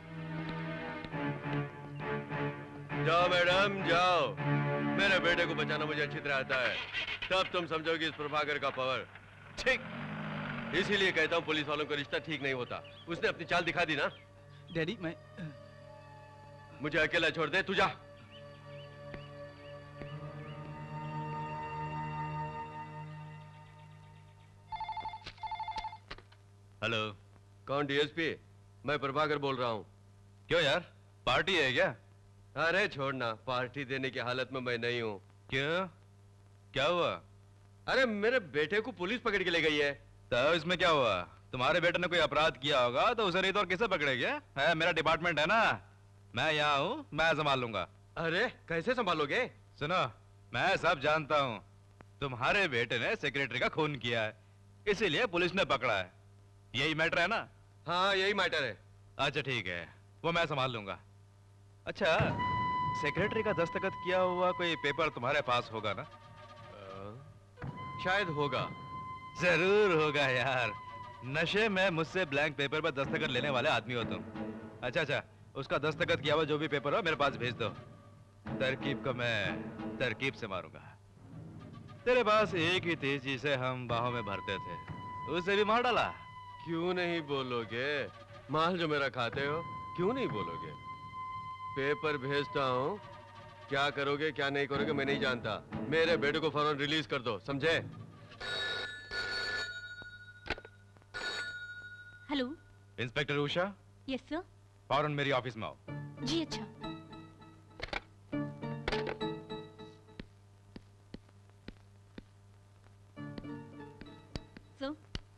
S2: जाओ मैडम, जाओ। मेरे बेटे को बचाना मुझे अच्छी तरह आता है। तब तुम समझोगे इस प्रभाकर का पावर। ठीक, इसीलिए कहता हूँ पुलिस वालों का रिश्ता ठीक नहीं होता। उसने अपनी चाल दिखा दी ना।
S7: डैडी, मैं
S2: मुझे अकेला छोड़ दे, तू जा।
S4: हेलो,
S2: कौन? डीएसपी? मैं प्रभाकर बोल रहा हूँ।
S4: क्यों यार, पार्टी है क्या?
S2: अरे छोड़ना, पार्टी देने की हालत में मैं नहीं हूँ।
S4: क्यों, क्या हुआ?
S2: अरे मेरे बेटे को पुलिस पकड़ के ले गई है।
S4: तो इसमें क्या हुआ? तुम्हारे बेटे ने कोई अपराध किया होगा तो उसे नहीं तो और किसे पकड़ेगा? है मेरा डिपार्टमेंट है ना, मैं यहाँ हूँ, मैं संभाल लूंगा।
S2: अरे कैसे संभालोगे?
S4: सुनो, मैं सब जानता हूँ। तुम्हारे बेटे ने सेक्रेटरी का खून किया है, इसीलिए पुलिस ने पकड़ा है। यही मैटर है ना?
S2: हाँ यही मैटर है।
S4: अच्छा ठीक है, वो मैं संभाल लूंगा। अच्छा, सेक्रेटरी का दस्तखत किया हुआ कोई पेपर तुम्हारे पास होगा ना?
S2: शायद होगा।
S4: जरूर होगा यार, नशे में मुझसे ब्लैंक पेपर पर दस्तखत लेने वाले आदमी हो तुम। अच्छा, उसका दस्तखत किया हुआ जो भी पेपर हो मेरे पास भेज दो। तरकीब को मैं तरकीब से मारूंगा। तेरे पास एक ही थी जिसे हम बाहों में भरते थे, उसे भी मार डाला।
S2: क्यों नहीं बोलोगे? माल जो मेरा खाते हो, क्यों नहीं बोलोगे? पेपर भेजता हूँ, क्या करोगे क्या नहीं करोगे मैं नहीं जानता। मेरे बेटे को फौरन रिलीज कर दो, समझे?
S3: Hello,
S4: inspector Usha.
S3: Yes sir.
S4: फौरन मेरी ऑफिस में आओ।
S3: जी अच्छा। सर।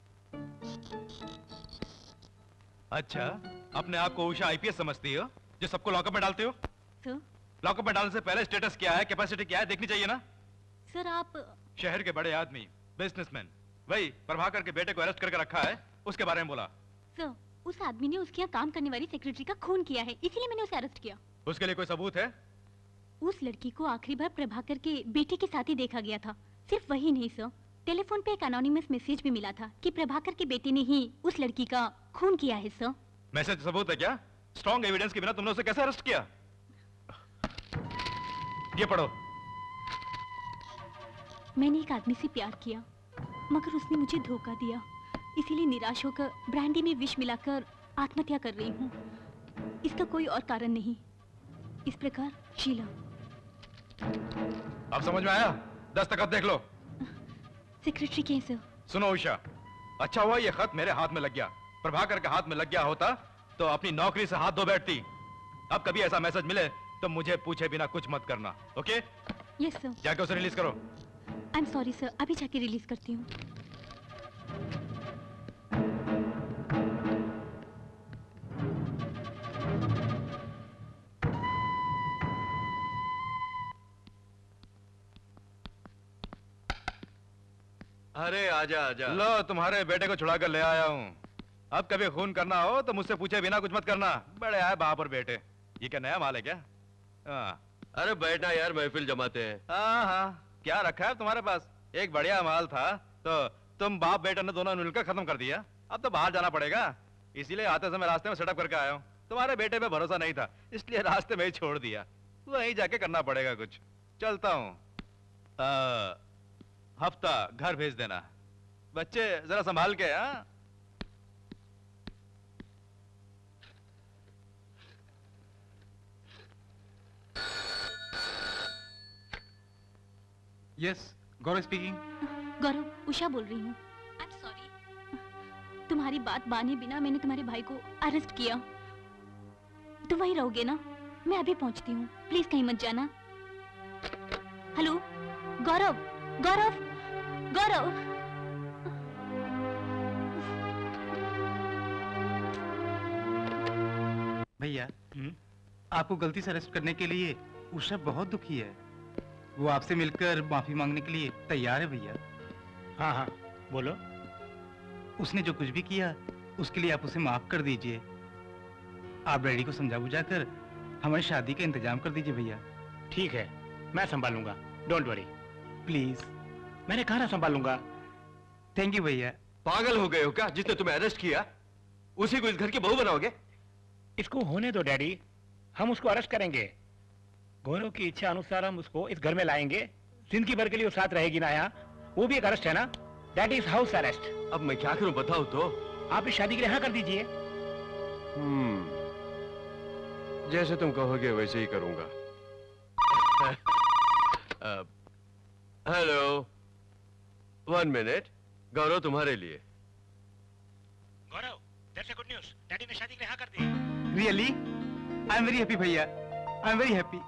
S4: अच्छा, अपने आप को उषा आईपीएस समझती हो जो सबको लॉकअप में डालते हो?
S3: सर।
S4: लॉकअप में डालने से पहले स्टेटस क्या है, कैपेसिटी क्या है देखनी चाहिए ना?
S3: सर आप
S4: शहर के बड़े आदमी, बिजनेसमैन, वही प्रभाकर के बेटे को अरेस्ट करके रखा है, उसके बारे में बोला।
S3: सर, उस आदमी ने उसके यहाँ काम करने वाली सेक्रेटरी का खून किया है, इसीलिए मैंने उसे अरेस्ट किया।
S4: उसके लिए कोई सबूत है?
S3: उस लड़की को आखिरी बार प्रभाकर के बेटे के साथ ही देखा गया था। सिर्फ वही नहीं सर, टेलीफोन पे एक एनोनिमस मैसेज भी मिला था कि प्रभाकर के बेटे ने ही उस लड़की का खून किया है सर।
S4: मैसेज सबूत है क्या? स्ट्रॉन्ग एविडेंस के बिना तुमने उसे कैसे अरेस्ट किया? ये पढ़ो।
S3: मैंने एक आदमी से प्यार किया, मगर उसने मुझे धोखा दिया, इसीलिए निराश होकर ब्रांडी में विष मिलाकर आत्महत्या कर रही हूँ। इसका कोई और कारण नहीं। इस प्रकार शीला।
S4: अब समझ में आया? दस्तखत देख लो।
S3: सेक्रेटरी कैसे हो?
S4: सुनो उषा, अच्छा हुआ ये खत मेरे हाथ में लग गया। प्रभाकर के हाथ में लग गया होता तो अपनी नौकरी से हाथ धो बैठती। अब कभी ऐसा मैसेज मिले तो मुझे पूछे बिना कुछ मत करना, ओके?
S3: Yes sir.
S4: जाके उसे रिलीज करो।
S3: आई एम सॉरी सर, अभी जाके रिलीज करती हूँ।
S2: अरे आजा आजा।
S4: लो तुम्हारे बेटे को छुड़ा कर ले आया हूँ। अब कभी खून करना हो तो मुझसे पूछे बिना कुछ मत करना। बड़े आए बाप और बेटे। ये क्या नया माल है क्या?
S2: अरे बैठना यार, महफिल जमाते हैं।
S4: हाँ हाँ, क्या रखा है तुम्हारे पास? एक बढ़िया माल था तो तुम बाप बेटे ने दोनों मिलकर खत्म कर दिया। अब तो बाहर जाना पड़ेगा, इसीलिए आते समय रास्ते में सेटअप करके आया हूँ। तुम्हारे बेटे पे भरोसा नहीं था इसलिए रास्ते में ही छोड़ दिया। वहीं जाके करना पड़ेगा कुछ। चलता हूँ। हफ्ता घर भेज देना। बच्चे जरा संभाल के। हाँ
S8: यस, गौरव स्पीकिंग।
S3: गौरव, उषा बोल रही हूँ। आई एम सॉरी, तुम्हारी बात माने बिना मैंने तुम्हारे भाई को अरेस्ट किया। तो वही रहोगे ना? मैं अभी पहुंचती हूँ, प्लीज कहीं मत जाना। हेलो गौरव, गौरव, गौरव।
S8: भैया, आपको गलती से अरेस्ट करने के लिए उषा बहुत दुखी है। वो आपसे मिलकर माफी मांगने के लिए तैयार है भैया।
S1: हाँ हाँ बोलो।
S8: उसने जो कुछ भी किया उसके लिए आप उसे माफ कर दीजिए। आप डैडी को समझा बुझा कर हमारी शादी का इंतजाम कर दीजिए भैया।
S1: ठीक है, मैं संभालूंगा, डोंट वरी।
S8: प्लीज।
S1: मैंने कहा ना संभालूंगा।
S8: थैंक यू भैया।
S2: पागल हो गए हो क्या? जिसने तुम्हें अरेस्ट किया उसी को इस घर की बहू बनाओगे?
S1: इसको होने दो डैडी, हम उसको अरेस्ट करेंगे। गौरव की इच्छा अनुसार हम उसको इस घर में लाएंगे। जिंदगी भर के लिए वो साथ रहेगी ना यहाँ। वो भी एक अरेस्ट है ना, दैट इज हाउस अरेस्ट।
S2: अब मैं क्या करूं बताओ तो?
S1: आप इस शादी के लिए हाँ कर दीजिए।
S2: जैसे तुम कहोगे वैसे ही करूंगा। Hello, 1 minute. गौरव तुम्हारे लिए।
S1: Gaurav, that's a good news. Daddy ने शादी के लिए हाँ कर दी।
S8: Really? I am very happy भैया, आई एम वेरी हैप्पी।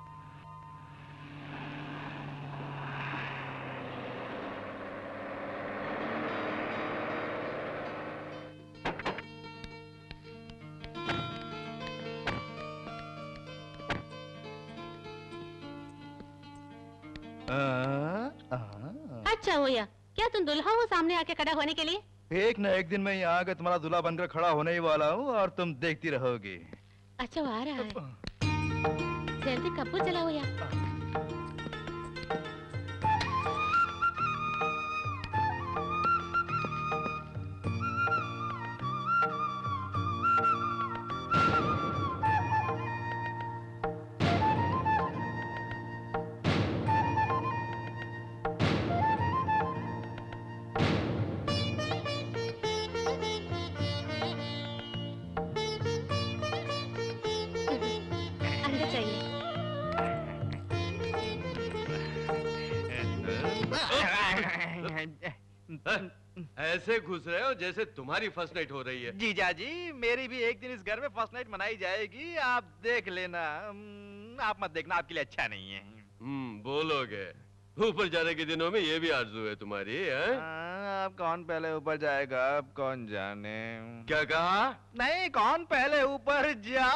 S6: अच्छा हुआ, क्या तुम दुल्हा हो सामने आके खड़ा होने के लिए?
S4: एक न एक दिन मैं यहाँ आकर तुम्हारा दूल्हा बनकर खड़ा होने ही वाला हूँ और तुम देखती रहोगी।
S6: अच्छा वो आ रहा है। जल्दी कपूर जलाओ यार। अंदर चाहिए।
S2: ऐसे घुस रहे हो जैसे तुम्हारी फर्स्ट नाइट हो रही है।
S7: जीजा जी, मेरी भी एक दिन इस घर में फर्स्ट नाइट मनाई जाएगी, आप देख लेना। आप मत देखना, आपके लिए अच्छा नहीं है।
S2: बोलोगे? ऊपर जाने के दिनों में ये भी आरज़ू है तुम्हारी, है?
S7: अब कौन पहले ऊपर जाएगा, अब कौन जाने।
S2: क्या कहा?
S7: नहीं, कौन पहले ऊपर जा।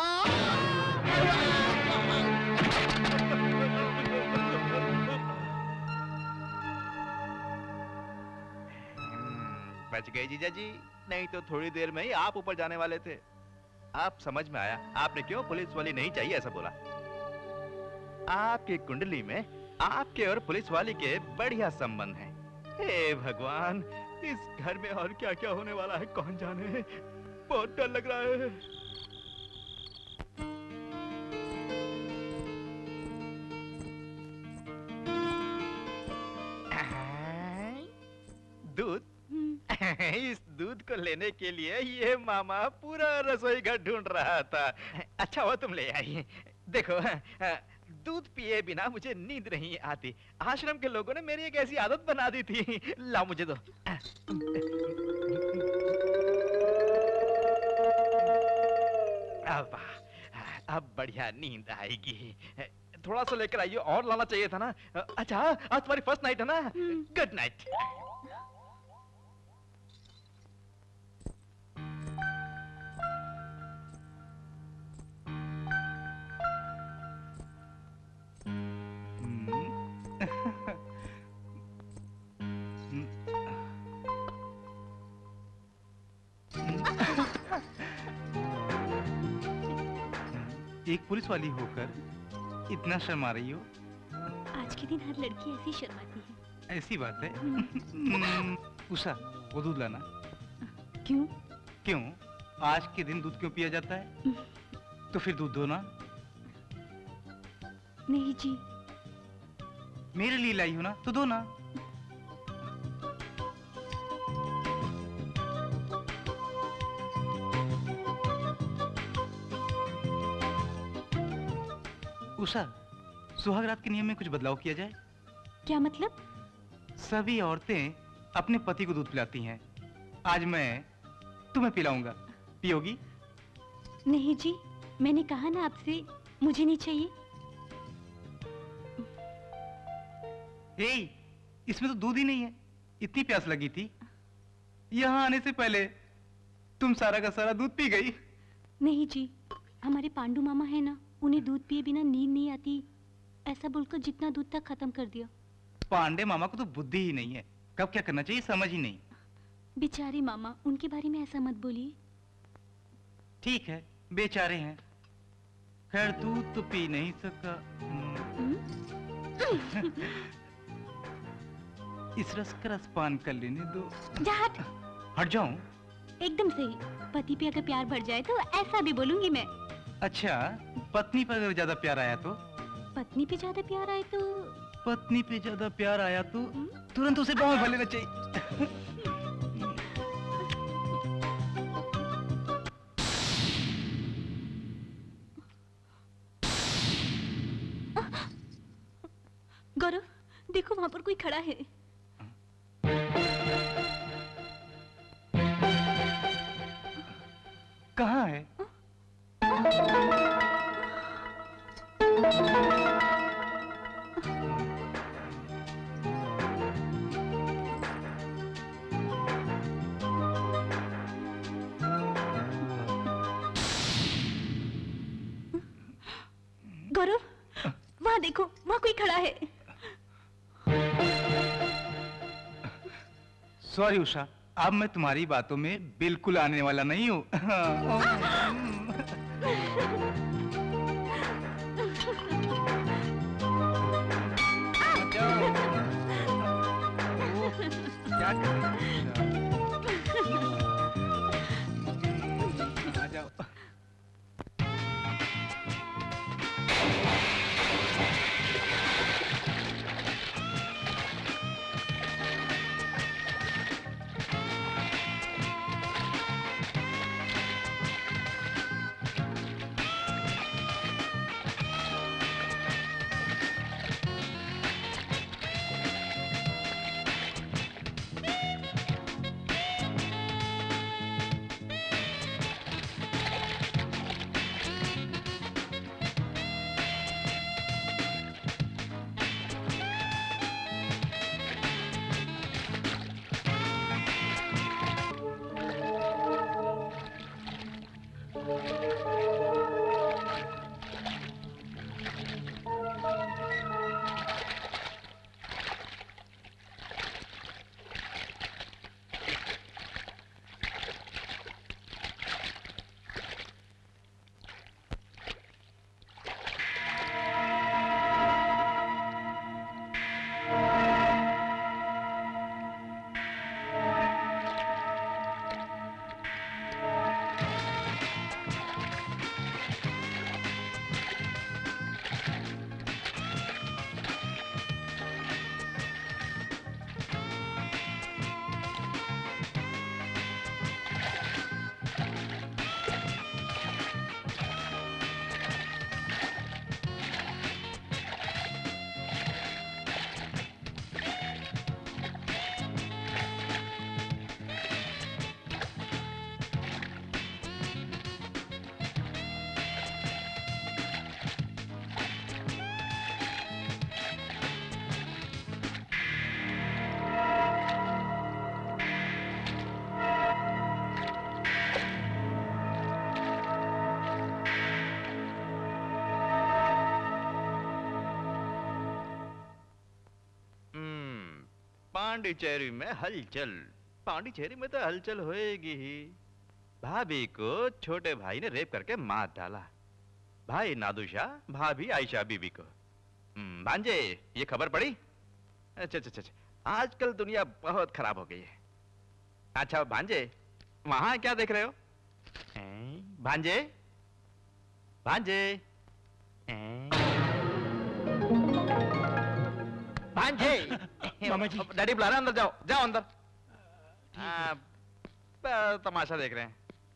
S7: बच गए जीजा जी, नहीं तो थोड़ी देर में ही आप ऊपर जाने वाले थे। आप समझ में आया आपने क्यों पुलिस वाली नहीं चाहिए ऐसा बोला। आपकी कुंडली में आपके और पुलिस वाली के बढ़िया संबंध हैं। हे भगवान, इस घर में और क्या क्या होने वाला है कौन जाने। बहुत डर लग रहा है। दूध। इस दूध को लेने के लिए ये मामा पूरा रसोई घर ढूंढ रहा था। अच्छा हुआ तुम ले आई। देखो, दूध पिए बिना मुझे नींद नहीं आती। आश्रम के लोगों ने मेरी एक ऐसी आदत बना दी थी। ला मुझे दो। अब बढ़िया नींद आएगी। थोड़ा सा लेकर आइए, और लाना चाहिए था ना। अच्छा, आज तुम्हारी फर्स्ट नाइट है ना? Good night.
S8: एक पुलिस वाली होकर इतना शर्मा रही हो?
S3: आज के दिन हर लड़की ऐसी शर्माती है।
S8: ऐसी बात है। उषा, वो दूध लाना।
S3: क्यों?
S8: क्यों? आज के दिन दूध क्यों पिया जाता है? तो फिर दूध दो ना।
S3: नहीं जी।
S8: मेरे लिए लाई हो ना, तो दो ना। उषा, सुहाग रात के नियम में कुछ बदलाव किया जाए।
S3: क्या मतलब?
S8: सभी औरतें अपने पति को दूध पिलाती हैं। आज मैं तुम्हें पिलाऊंगा, पियोगी?
S3: नहीं जी, मैंने कहा ना आपसे, मुझे नहीं चाहिए।
S8: इसमें तो दूध ही नहीं है। इतनी प्यास लगी थी, यहाँ आने से पहले तुम सारा का सारा दूध पी गई।
S3: नहीं जी, हमारे पांडू मामा है ना, उन्हें दूध पिए बिना नींद नहीं आती, ऐसा बोलकर जितना दूध था खत्म कर दिया।
S8: पांडे मामा को तो बुद्धि ही नहीं है, कब क्या करना चाहिए समझ ही नहीं।
S3: बेचारे मामा, उनके बारे में ऐसा मत बोलिए।
S8: ठीक है, बेचारे हैं। खैर दूध तो पी नहीं सका। इस रस का रसपान कर लेने दो।
S3: जा हट।
S8: हट जाऊं?
S3: एकदम सही। पति पे अगर प्यार बढ़ जाए तो ऐसा भी बोलूंगी मैं।
S8: अच्छा, पत्नी पर अगर ज्यादा प्यार आया तो?
S3: पत्नी पे ज्यादा प्यार आए तो?
S8: पत्नी पे ज्यादा प्यार आया तो तुरंत उसे बाहों में भर लेना चाहिए।
S3: गौरव, देखो वहां पर कोई खड़ा है।
S8: कहाँ है?
S3: गौरव, वहां देखो, वहां कोई खड़ा है।
S8: सॉरी उषा, अब मैं तुम्हारी बातों में बिल्कुल आने वाला नहीं हूँ। क्या कर रही हो? आ जाओ।
S7: पांडिचेरी में हलचल। पांडिचेरी में तो हलचल होएगी ही। भाभी को छोटे भाई ने रेप करके मार डाला। भाई नादुशा, भाभी आयशा बीबी को। भांजे, ये खबर पड़ी? अच्छा अच्छा अच्छा, आजकल दुनिया बहुत खराब हो गई है। अच्छा भांजे, वहां क्या देख रहे हो? भांजे, भांजे, भांजे।
S1: मामा जी।
S7: डैडी बुला रहे हैं, अंदर जाओ, जाओ अंदर। तमाशा देख रहे हैं।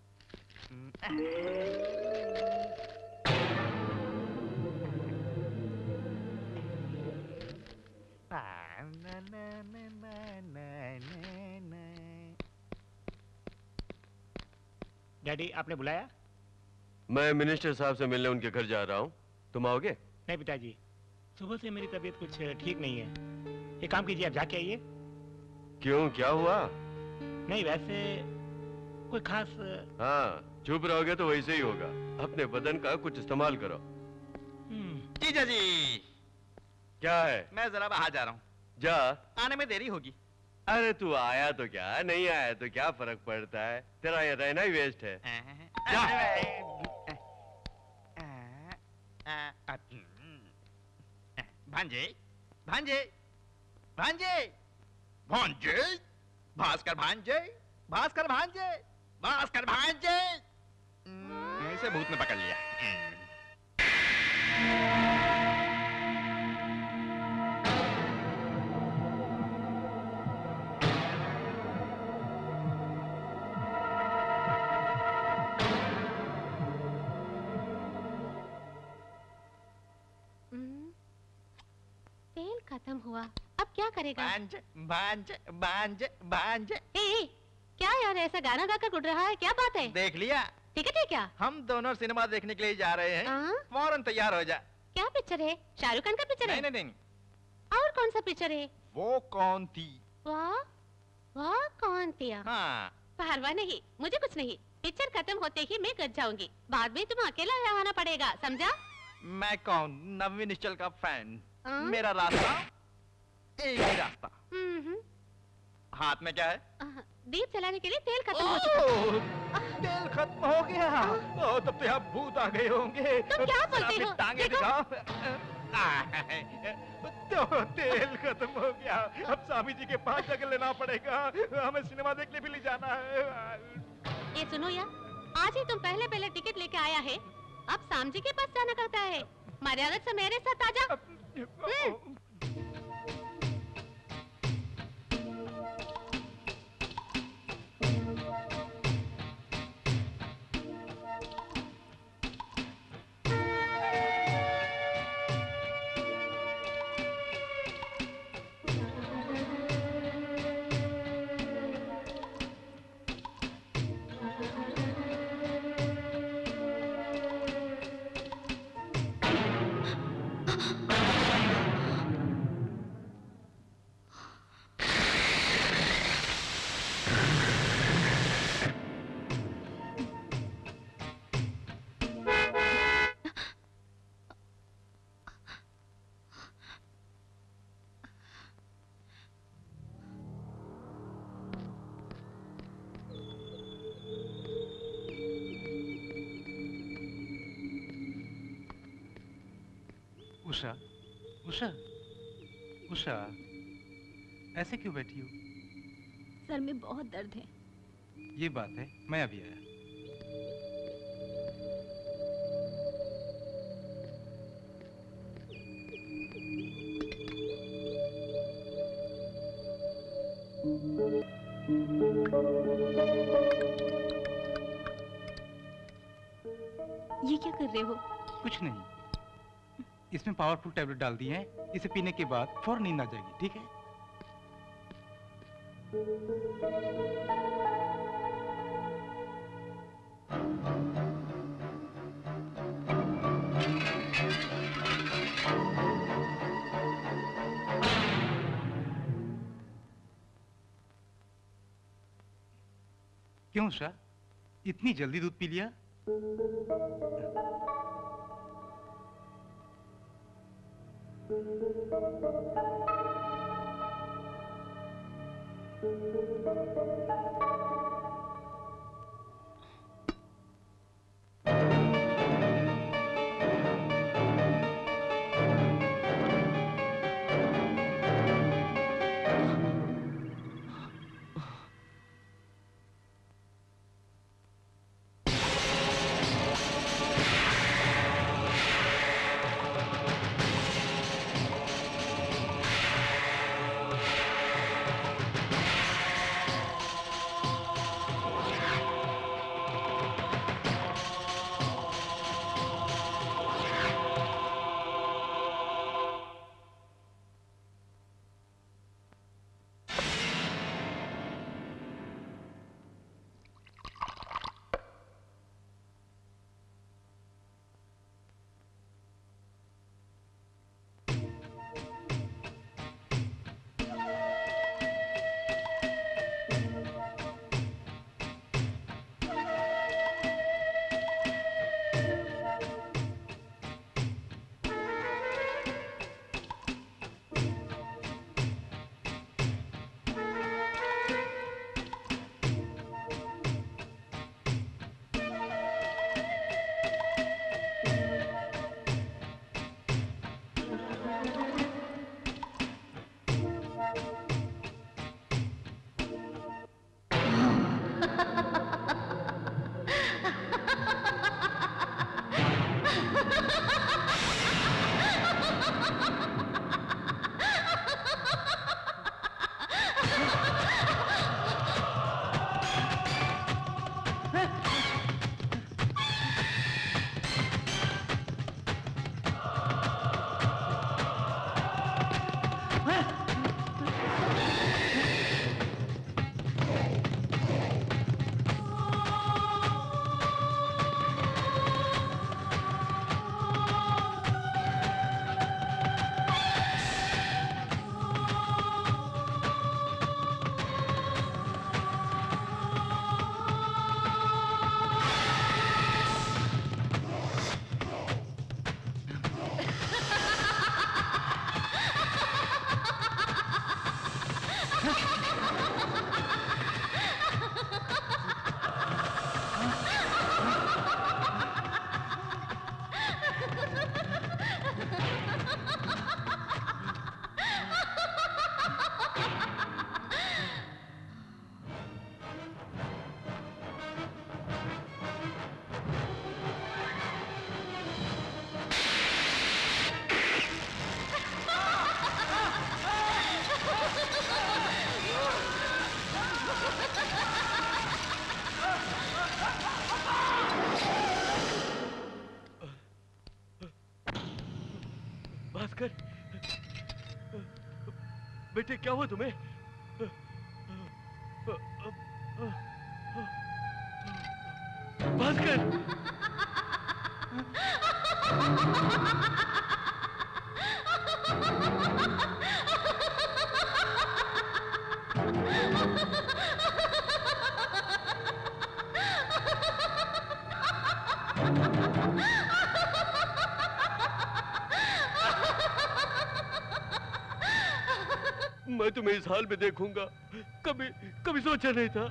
S1: डैडी, आपने बुलाया?
S2: मैं मिनिस्टर साहब से मिलने उनके घर जा रहा हूँ, तुम आओगे?
S1: नहीं पिताजी, सुबह से मेरी तबीयत कुछ ठीक नहीं है। एक काम कीजिए, आप जाके आइए।
S2: क्यों, क्या हुआ?
S1: नहीं, वैसे कोई खास।
S2: हाँ, चुप रहोगे तो वैसे ही होगा। अपने बदन का कुछ इस्तेमाल करो।
S7: जीजा जी।
S2: क्या है?
S7: मैं जरा बाहर जा रहा हूँ।
S2: जा।
S7: आने में देरी होगी।
S2: अरे तू आया तो क्या, नहीं आया तो क्या फर्क पड़ता है? तेरा ये रहना ही वेस्ट है। जा।
S7: भांजे, भांजे, भांजे, भांजे, भास्कर भांजे, भास्कर भांजे, भास्कर भांजे। इसे भूत ने पकड़ लिया।
S5: तेल खत्म हुआ, अब क्या करेगा?
S7: भांजे, भांजे, भांजे, भांजे।
S5: ए, क्या यार ऐसा गाना गाकर गुड़ रहा है, क्या बात है?
S7: देख लिया?
S5: टिकट है क्या?
S7: हम दोनों सिनेमा देखने के लिए जा रहे हैं। फौरन तैयार हो जा।
S5: क्या पिक्चर है? शाहरुख खान का पिक्चर है?
S7: नहीं नहीं नहीं।
S5: और कौन सा पिक्चर है?
S7: वो कौन थी?
S5: वाह, वाह कौन थी?
S7: हाँ।
S5: परवाह नहीं, मुझे कुछ नहीं। पिक्चर खत्म होते ही मैं कट जाऊंगी। बाद में तुम अकेला रहना पड़ेगा, समझा?
S7: मैं कौन? नवीन निश्चल का फैन। मेरा रास्ता एक ही रास्ता। हाथ में क्या है?
S5: दीप जलाने के लिए तेल खत्म हो चुका।
S7: तेल खत्म हो गया। तब तो यहाँ भूत आ गए होंगे।
S5: तुम क्या बोलते हो?
S7: टांगे दिखाओ। तो तेल खत्म हो गया। अब स्वामी जी के पास जाकर लेना पड़ेगा। हमें सिनेमा देखने भी ले जाना है।
S5: ये सुनो यार, आज ही तुम पहले पहले टिकट लेके आया है, अब शाम जी के पास जाना कहता है। मर्यादा से मेरे साथ आजा।
S8: उषा, उषा, उषा, ऐसे क्यों बैठी हो?
S3: सर में बहुत दर्द है।
S8: ये बात है, मैं अभी आया।
S3: ये क्या कर रहे हो?
S8: कुछ नहीं, इसमें पावरफुल टैबलेट डाल दी हैं। इसे पीने के बाद फौरन नींद आ जाएगी, ठीक है? क्यों उषा, इतनी जल्दी दूध पी लिया?
S2: भास्कर, बेटे क्या हुआ तुम्हें? भास्कर! मैं तुम्हें इस हाल में देखूंगा, कभी कभी सोचा नहीं था।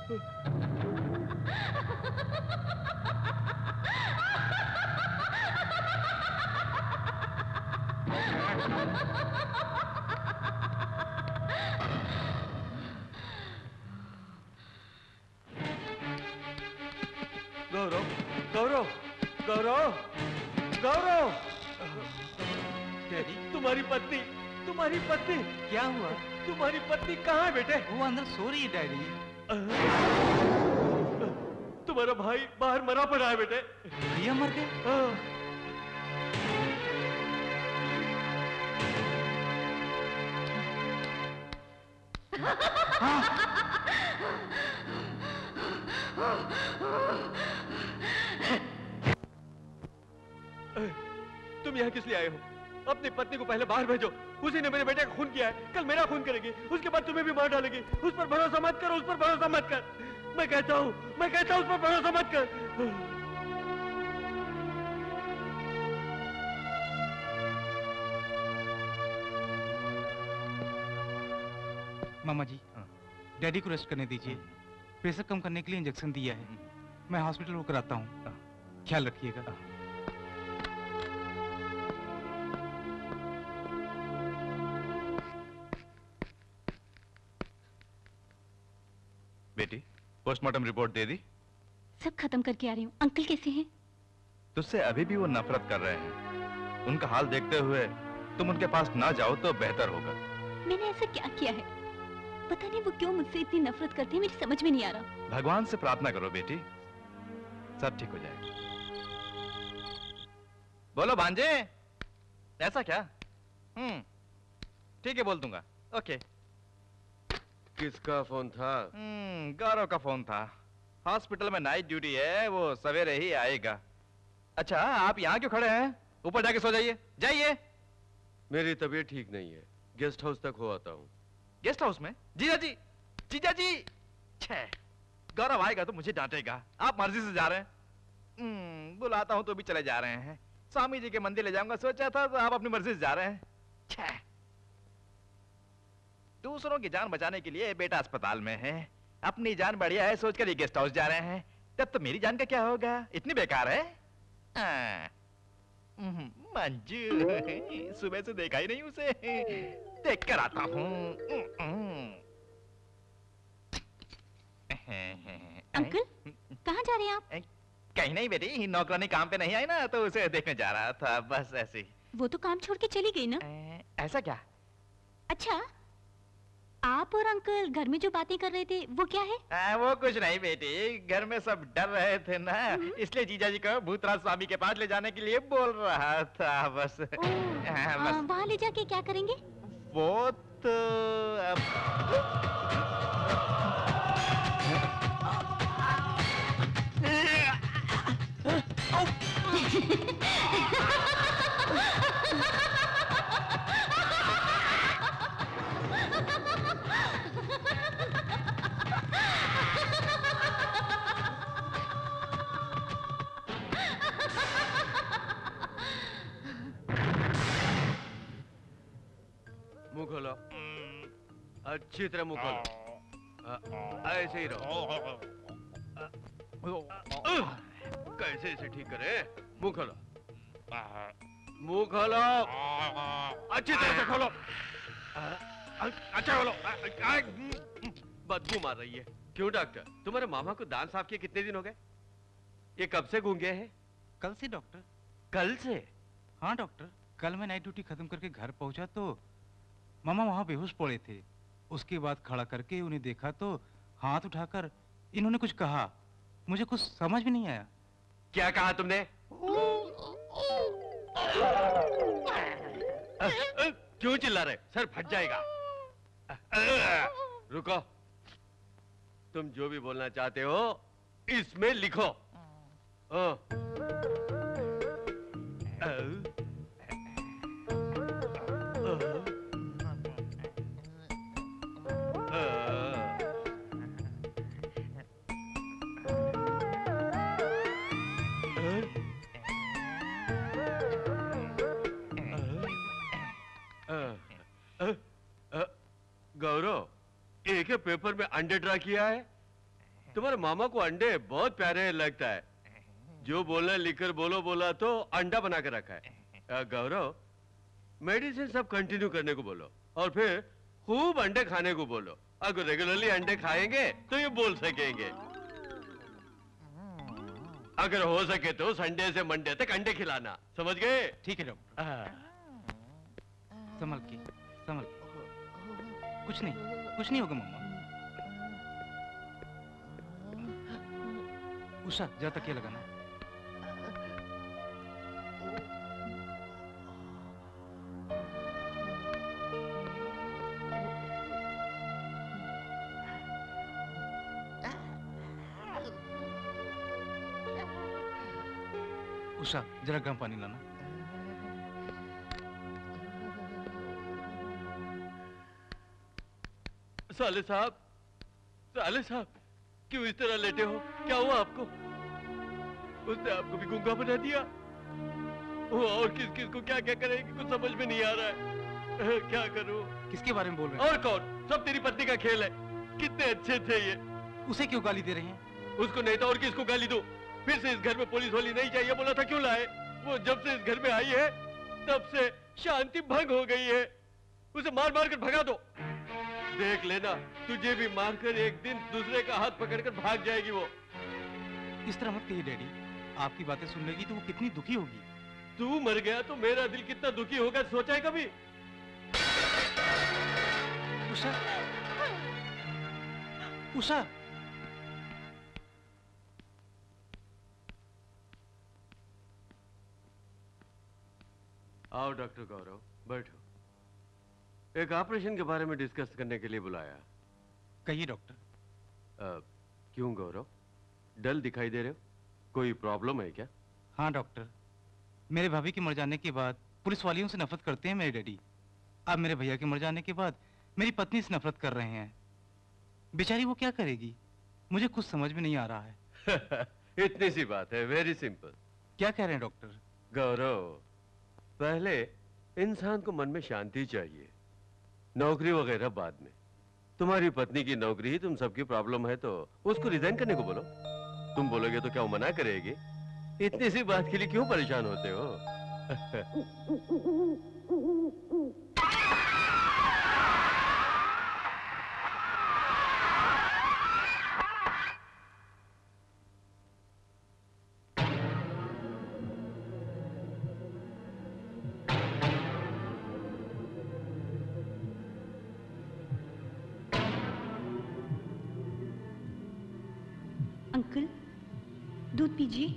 S2: गौरव, गौरव, गौरव, गौरव!
S8: डैडी,
S2: तुम्हारी पत्नी, तुम्हारी पत्नी!
S8: क्या हुआ?
S2: तुम्हारी पत्नी कहाँ है बेटे?
S8: वो अंदर सो रही है डैडी।
S2: तुम्हारा भाई बाहर मरा पड़ा है बेटे।
S8: भैया मर गए?
S2: हाँ। तुम यहाँ किस लिए आए हो? अपनी पत्नी को पहले बाहर भेजो। उसी ने मेरे बेटे का खून किया है, कल मेरा खून करेगी, उसके बाद तुम्हें भी मार डालेगी। उस पर भरोसा मत कर, उस पर भरोसा मत कर। मैं कहता हूँ उस पर भरोसा मत कर।
S8: मामा जी, डैडी को रेस्ट करने दीजिए। प्रेशर कम करने के लिए इंजेक्शन दिया है। मैं हॉस्पिटल होकर आता हूँ, ख्याल रखिएगा।
S7: बेटी, पोस्टमार्टम रिपोर्ट दे दी?
S3: सब खत्म करके आ रही हूँ। अंकल कैसे हैं?
S7: तुझसे अभी भी वो नफरत कर रहे हैं। उनका हाल देखते हुए तुम उनके पास ना जाओ तो बेहतर होगा।
S3: मैंने ऐसा क्या किया है? पता नहीं वो क्यों मुझसे इतनी नफरत करते हैं, मेरी समझ में नहीं आ रहा।
S7: भगवान से प्रार्थना करो बेटी, सब ठीक हो जाएगा। बोलो भांजे, ऐसा क्या? ठीक है, बोल दूंगा। ओके।
S2: किसका फोन था?
S7: गौरव का फोन था। हॉस्पिटल में नाइट ड्यूटी है, वो सवेरे ही आएगा। अच्छा, आप यहाँ क्यों खड़े हैं? ऊपर जाके सो जाइए, जाइए।
S2: मेरी तबीयत ठीक नहीं है, गेस्ट हाउस तक हो आता हूँ।
S7: गेस्ट हाउस में? जीजा जी, जीजा जी। छे, गौरव आएगा तो मुझे डांटेगा। आप मर्जी से जा रहे हैं? बुलाता हूँ तो भी चले जा रहे हैं। स्वामी जी के मंदिर ले जाऊंगा सोचा था, तो आप अपनी मर्जी से जा रहे हैं। छे, दूसरों की जान बचाने के लिए बेटा अस्पताल में है, अपनी जान बढ़िया है सोचकर ये गेस्ट हाउस जा रहे हैं। तब तो मेरी जान का क्या होगा? इतनी बेकार है। मंजू, सुबह से देखा ही नहीं उसे, देख कर आता हूँ।
S3: अंकल, कहाँ जा रहे हैं आप?
S7: कहीं नहीं बेटी, नौकरानी काम पे नहीं आई ना, तो उसे देखने जा रहा था, बस ऐसे ही।
S3: वो तो काम छोड़ के चली गई ना?
S7: ऐसा क्या?
S3: अच्छा, आप और अंकल घर में जो बातें कर रहे थे वो क्या है?
S7: वो कुछ नहीं बेटी, घर में सब डर रहे थे ना, इसलिए जीजा जी को भूतराज स्वामी के पास ले जाने के लिए बोल रहा था, बस। बस
S3: वहाँ ले जाके क्या करेंगे?
S7: वो तो
S2: मुंह खोलो, अच्छी तरह मुंह खोलो। ऐसे ही रहो। कैसे इसे ठीक करे? मुंह खोलो, मुंह खोलो, अच्छी तरह से खोलो। अच्छा खोलो। बदबू मार रही है। क्यों डॉक्टर, तुम्हारे मामा को दांत साफ किए कितने दिन हो गए? ये कब से गूंगे हैं?
S8: कल से डॉक्टर।
S2: कल से?
S8: हाँ डॉक्टर, कल मैं नाइट ड्यूटी खत्म करके घर पहुंचा तो मामा वहां बेहोश पड़े थे। उसके बाद खड़ा करके उन्हें देखा तो हाथ उठाकर इन्होंने कुछ कहा, मुझे कुछ समझ में नहीं आया।
S2: क्या कहा तुमने? क्यों चिल्ला रहे? सर फट जाएगा। रुको, तुम जो भी बोलना चाहते हो इसमें लिखो। गौरव, एक पेपर में अंडे ड्रा किया है। तुम्हारे मामा को अंडे बहुत प्यारे लगता है। जो बोलना लिखकर बोलो बोला तो अंडा बना के रखा है। गौरव, मेडिसिन सब कंटिन्यू करने को बोलो और फिर खूब अंडे खाने को बोलो। अगर रेगुलरली अंडे खाएंगे तो ये बोल सकेंगे। अगर हो सके तो संडे से मंडे तक अंडे खिलाना, समझ गए?
S8: ठीक है डॉक्टर। संभल के, संभल के। कुछ नहीं होगा मम्मा। उषा, जा तकिया लगाना। उषा, जरा गर्म पानी लाना।
S2: साले साहब, क्यों इस तरह लेटे हो? क्या हुआ आपको? उसने आपको भी गूंगा बना दिया। वो और किस किस को क्या क्या करेगी कुछ समझ में नहीं आ रहा है। क्या करूं?
S8: किसके बारे में बोल रहे हैं?
S2: और कौन? सब तेरी पत्नी का खेल है। कितने अच्छे थे ये।
S8: उसे क्यों गाली दे रहे हैं?
S2: उसको नहीं तो और किसको गाली दूं? फिर से इस घर में पुलिस वाली नहीं चाहिए बोला था, क्यों लाए? वो जब से इस घर में आई है तब से शांति भंग हो गई है। उसे मार मार कर भगा दो। देख लेना, तुझे भी मारकर एक दिन दूसरे का हाथ पकड़कर भाग जाएगी वो।
S8: इस तरह मत कहिए डैडी, आपकी बातें सुन लेगी तो वो कितनी दुखी होगी।
S2: तू मर गया तो मेरा दिल कितना दुखी होगा, सोचा है कभी?
S8: उषा, उषा,
S2: आओ डॉक्टर गौरव, बैठो। एक ऑपरेशन के बारे में डिस्कस करने के लिए बुलाया।
S8: कहिए डॉक्टर।
S2: क्यों गौरव, डल दिखाई दे रहे हो? कोई प्रॉब्लम है क्या?
S8: हाँ डॉक्टर, मेरे भाभी के मर जाने के बाद पुलिस वालियों से नफरत करते हैं मेरे डैडी। अब मेरे भैया के मर जाने के बाद मेरी पत्नी से नफरत कर रहे हैं। बेचारी वो क्या करेगी, मुझे कुछ समझ में नहीं आ रहा है।
S2: इतनी सी बात है, वेरी सिंपल।
S8: क्या कह रहे हैं डॉक्टर?
S2: गौरव, पहले इंसान को मन में शांति चाहिए, नौकरी वगैरह बाद में। तुम्हारी पत्नी की नौकरी ही तुम सबकी प्रॉब्लम है तो उसको रिजाइन करने को बोलो। तुम बोलोगे तो क्या वो मना करेगी? इतनी सी बात के लिए क्यों परेशान होते हो?
S3: अंकल, दूध पीजिए।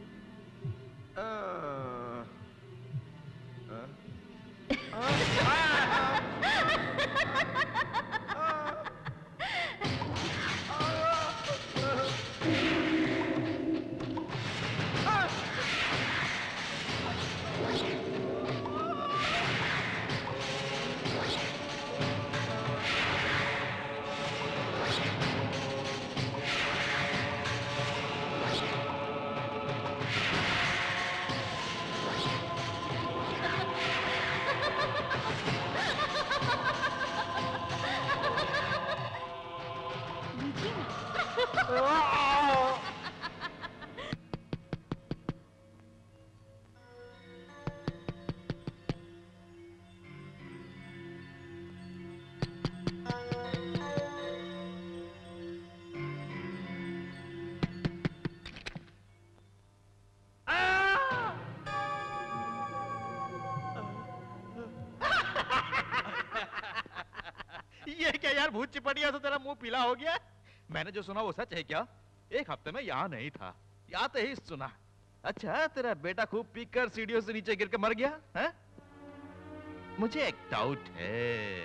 S7: ये क्या यार, भूत चिपटिया तो तेरा मुंह पीला हो गया। मैंने जो सुना वो सच है क्या? एक हफ्ते में यहाँ नहीं था, आते ही सुना। अच्छा, तेरा बेटा खूब पीकर सीढ़ियों से नीचे गिर के मर गया है? मुझे एक डाउट है,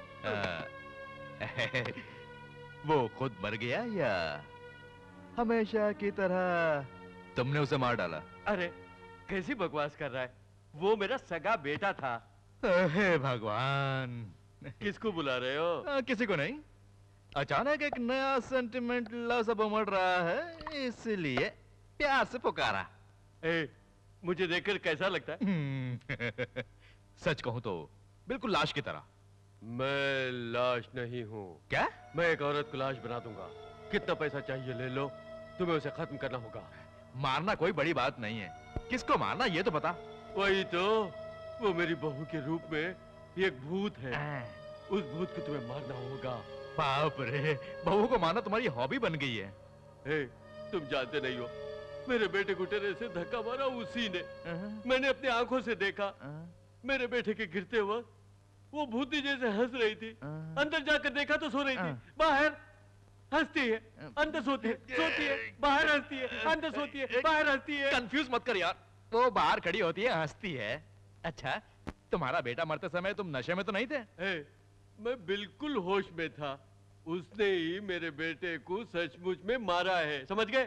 S7: वो खुद मर गया या हमेशा की तरह
S4: तुमने उसे मार डाला?
S2: अरे कैसी बकवास कर रहा है, वो मेरा सगा बेटा था।
S7: हे भगवान,
S2: किसको बुला रहे हो?
S7: किसी को नहीं, अचानक एक नया सेंटिमेंट लव सब उमड़ रहा है, इसलिए प्यार से पुकारा।
S2: मुझे देखकर कैसा लगता है?
S7: सच कहूं तो बिल्कुल लाश की तरह।
S2: मैं लाश नहीं हूँ।
S7: क्या?
S2: मैं एक औरत को लाश बना दूंगा। कितना पैसा चाहिए ले लो, तुम्हें उसे खत्म करना होगा।
S7: मारना कोई बड़ी बात नहीं है, किसको मारना ये तो बता।
S2: वही तो, वो मेरी बहू के रूप में एक भूत है, उस भूत को तुम्हें मारना होगा।
S7: बाप रे, बहू को मारना तुम्हारी हॉबी बन गई है।
S2: तुम जानते नहीं हो, मेरे बेटे को टेरे से धक्का मारा उसी ने। मैंने अपनी आंखों से देखा, मेरे बेटे के गिरते वक्त वो भूती जैसे हंस रही थी। अंदर जाकर देखा तो सो रही थी, बाहर हंसती है, अंदर सोती है, सोती है, बाहर हंसती है, अंदर सोती है, बाहर हंसती है।
S7: कंफ्यूज मत कर यार, वो बाहर खड़ी होती है, हंसती है। अच्छा, तुम्हारा बेटा मरते समय तुम नशे में तो नहीं थे?
S2: मैं बिल्कुल होश में था। उसने ही मेरे बेटे को सचमुच में मारा है, समझ गए?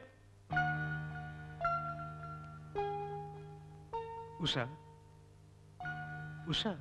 S8: उषा, उषा,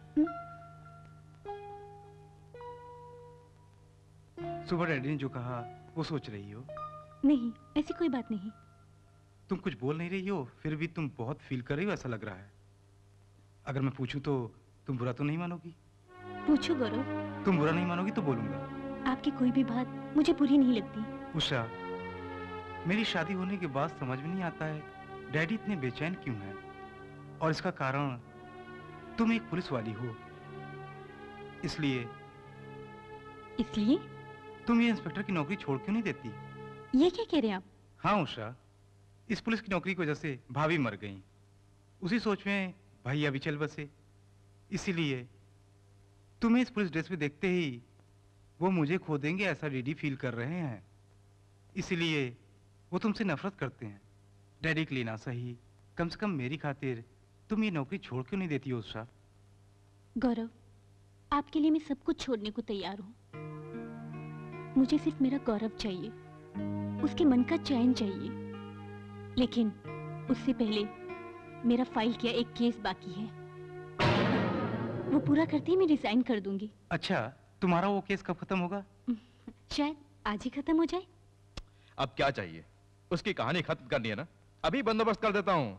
S8: सुबह डैडी ने जो कहा वो सोच रही हो?
S3: नहीं, ऐसी कोई बात नहीं।
S8: तुम कुछ बोल नहीं रही हो, फिर भी तुम बहुत फील कर रही हो ऐसा लग रहा है। अगर मैं पूछूं तो तुम बुरा तो नहीं मानोगी?
S3: पूछो गौरव।
S8: तुम बुरा नहीं मानोगी तो बोलूंगा।
S3: आपकी कोई भी बात मुझे बुरी नहीं लगती।
S8: उषा, मेरी शादी होने के बाद समझ में नहीं आता है डैडी इतने बेचैन क्यों हैं, और इसका कारण तुम एक पुलिस वाली हो। इसलिए
S3: इसलिए
S8: तुम ये इंस्पेक्टर की नौकरी छोड़ क्यों नहीं देती?
S3: ये क्या कह रहे हैं आप?
S8: हाँ उषा, इस पुलिस की नौकरी की वजह से भाभी मर गई। उसी सोच में भैया भी चल बसे। इसीलिए तुम्हें इस पुलिस ड्रेस में देखते ही वो मुझे खो देंगे ऐसा डैडी फील कर रहे हैं। इसीलिए वो तुमसे नफरत करते हैं। डैडी के लिए ना सही, कम से कम मेरी खातिर तुम ये नौकरी छोड़ क्यों नहीं देती हो उषा?
S3: गौरव, आपके लिए मैं सब कुछ छोड़ने को तैयार हूँ। मुझे सिर्फ मेरा गौरव चाहिए, उसके मन का चैन चाहिए। लेकिन उससे पहले मेरा फाइल किया एक केस बाकी है, वो पूरा करते ही मैं रिजाइन कर दूंगी।
S8: अच्छा, तुम्हारा वो केस कब खत्म होगा?
S3: शायद आज ही खत्म हो जाए।
S4: अब क्या चाहिए? उसकी कहानी खत्म करनी है ना? अभी बंदोबस्त कर देता हूँ।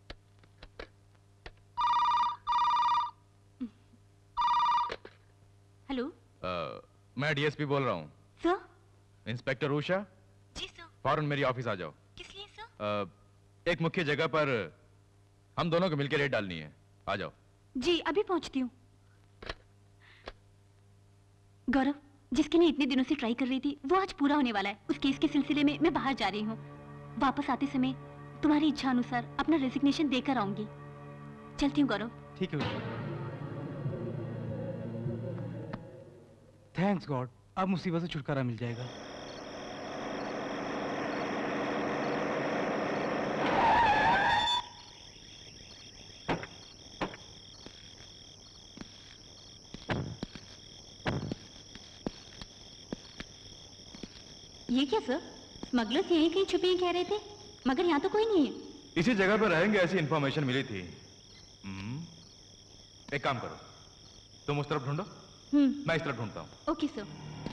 S3: हेलो,
S4: मैं डीएसपी बोल रहा हूँ।
S3: सर?
S4: इंस्पेक्टर उषा?
S3: जी सर।
S4: फौरन मेरी ऑफिस आ जाओ।
S3: किस लिए सर?
S4: एक मुख्य जगह पर हम दोनों को मिलकर रेड डालनी है। आ जाओ।
S3: जी अभी पहुंचती हूँ। गौरव, जिसके लिए इतने दिनों से ट्राई कर रही थी वो आज पूरा होने वाला है। उस केस के सिलसिले में मैं बाहर जा रही हूँ। वापस आते समय तुम्हारी इच्छा अनुसार अपना रेजिग्नेशन देकर आऊंगी। चलती हूँ गौरव।
S8: ठीक है। थैंक्स गॉड, अब मुसीबत से छुटकारा मिल जाएगा।
S3: ये क्या सर? स्मगलर्स यहीं कहीं छुपे हैं कह रहे थे, मगर यहाँ तो कोई नहीं है।
S4: इसी जगह पर रहेंगे ऐसी इंफॉर्मेशन मिली थी। एक काम करो, तुम उस तरफ ढूंढो, मैं इस तरफ ढूंढता हूँ।
S3: Okay sir.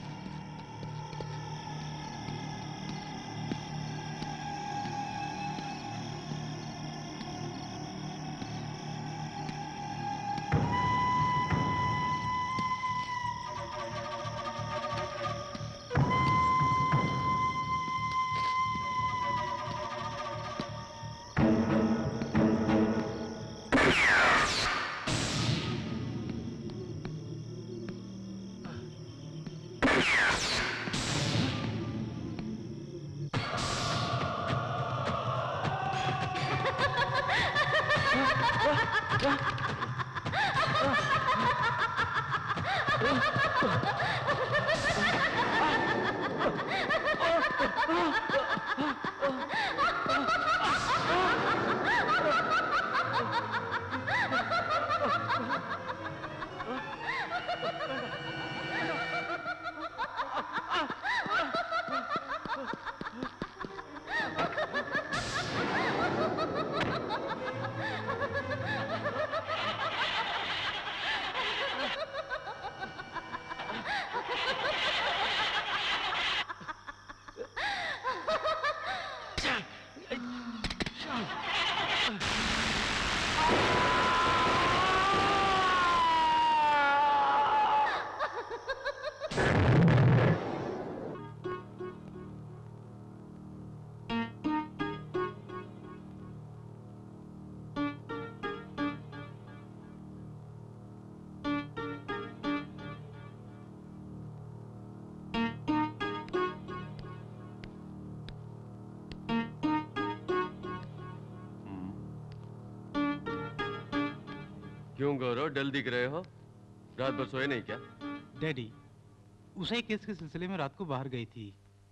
S2: क्यों गौरव, डल दिख रहे हो? रात भर सोए नहीं क्या?
S8: डैडी, उषा केस के सिलसिले में रात को बाहर गई थी,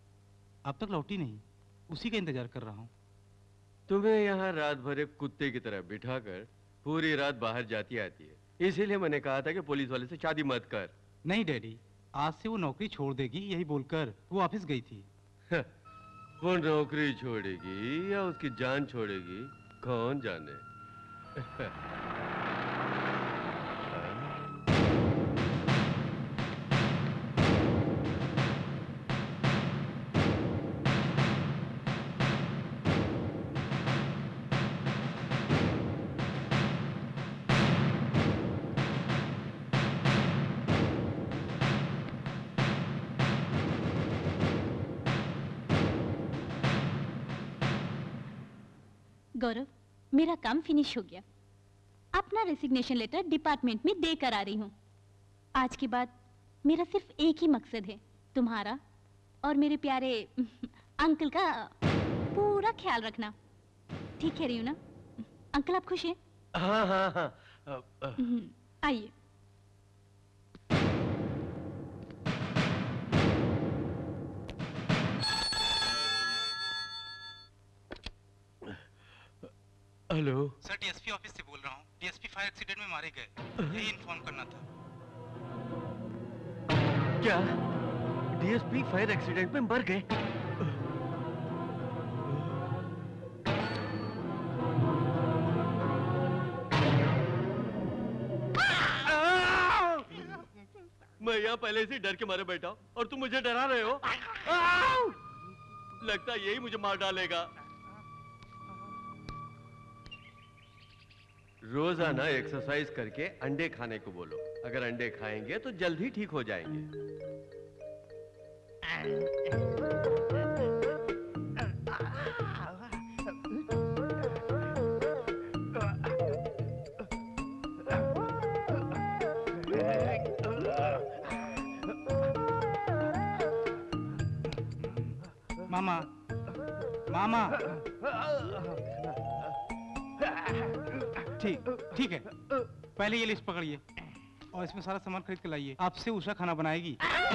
S8: अब तक लौटी नहीं। उसी का इंतजार कर रहा हूँ।
S2: तुम्हें यहाँ रात भर एक कुत्ते की तरह बिठाकर पूरी रात बाहर जाती आती है, इसीलिए मैंने कहा था कि पुलिस वाले से शादी मत कर।
S8: नहीं डैडी, आज से वो नौकरी छोड़ देगी, यही बोलकर वो ऑफिस गई थी।
S2: वो नौकरी छोड़ेगी या उसकी जान छोड़ेगी, कौन जाने।
S3: गौरव, मेरा काम फिनिश हो गया। अपना रेसिग्नेशन लेटर डिपार्टमेंट में दे कर आ रही हूँ। आज के बाद मेरा सिर्फ एक ही मकसद है, तुम्हारा और मेरे प्यारे अंकल का पूरा ख्याल रखना। ठीक कह रही हूँ ना? अंकल आप खुश हैं?
S2: हाँ हाँ हाँ।
S3: आइए।
S2: हेलो
S8: सर, डीएसपी ऑफिस से बोल रहा हूँ। डीएसपी फायर एक्सीडेंट में मारे गए, यही इन्फॉर्म करना था।
S2: क्या डीएसपी फायर एक्सीडेंट में मर गए? मैं यहाँ पहले से डर के मारे बैठा हूँ और तुम मुझे डरा रहे हो। लगता है यही मुझे मार डालेगा। रोजाना एक्सरसाइज करके अंडे खाने को बोलो। अगर अंडे खाएंगे तो जल्द ही ठीक हो जाएंगे।
S8: मामा, मामा। ठीक है, पहले ये लिस्ट पकड़िए और इसमें सारा सामान खरीद के लाइए। आपसे उषा खाना बनाएगी।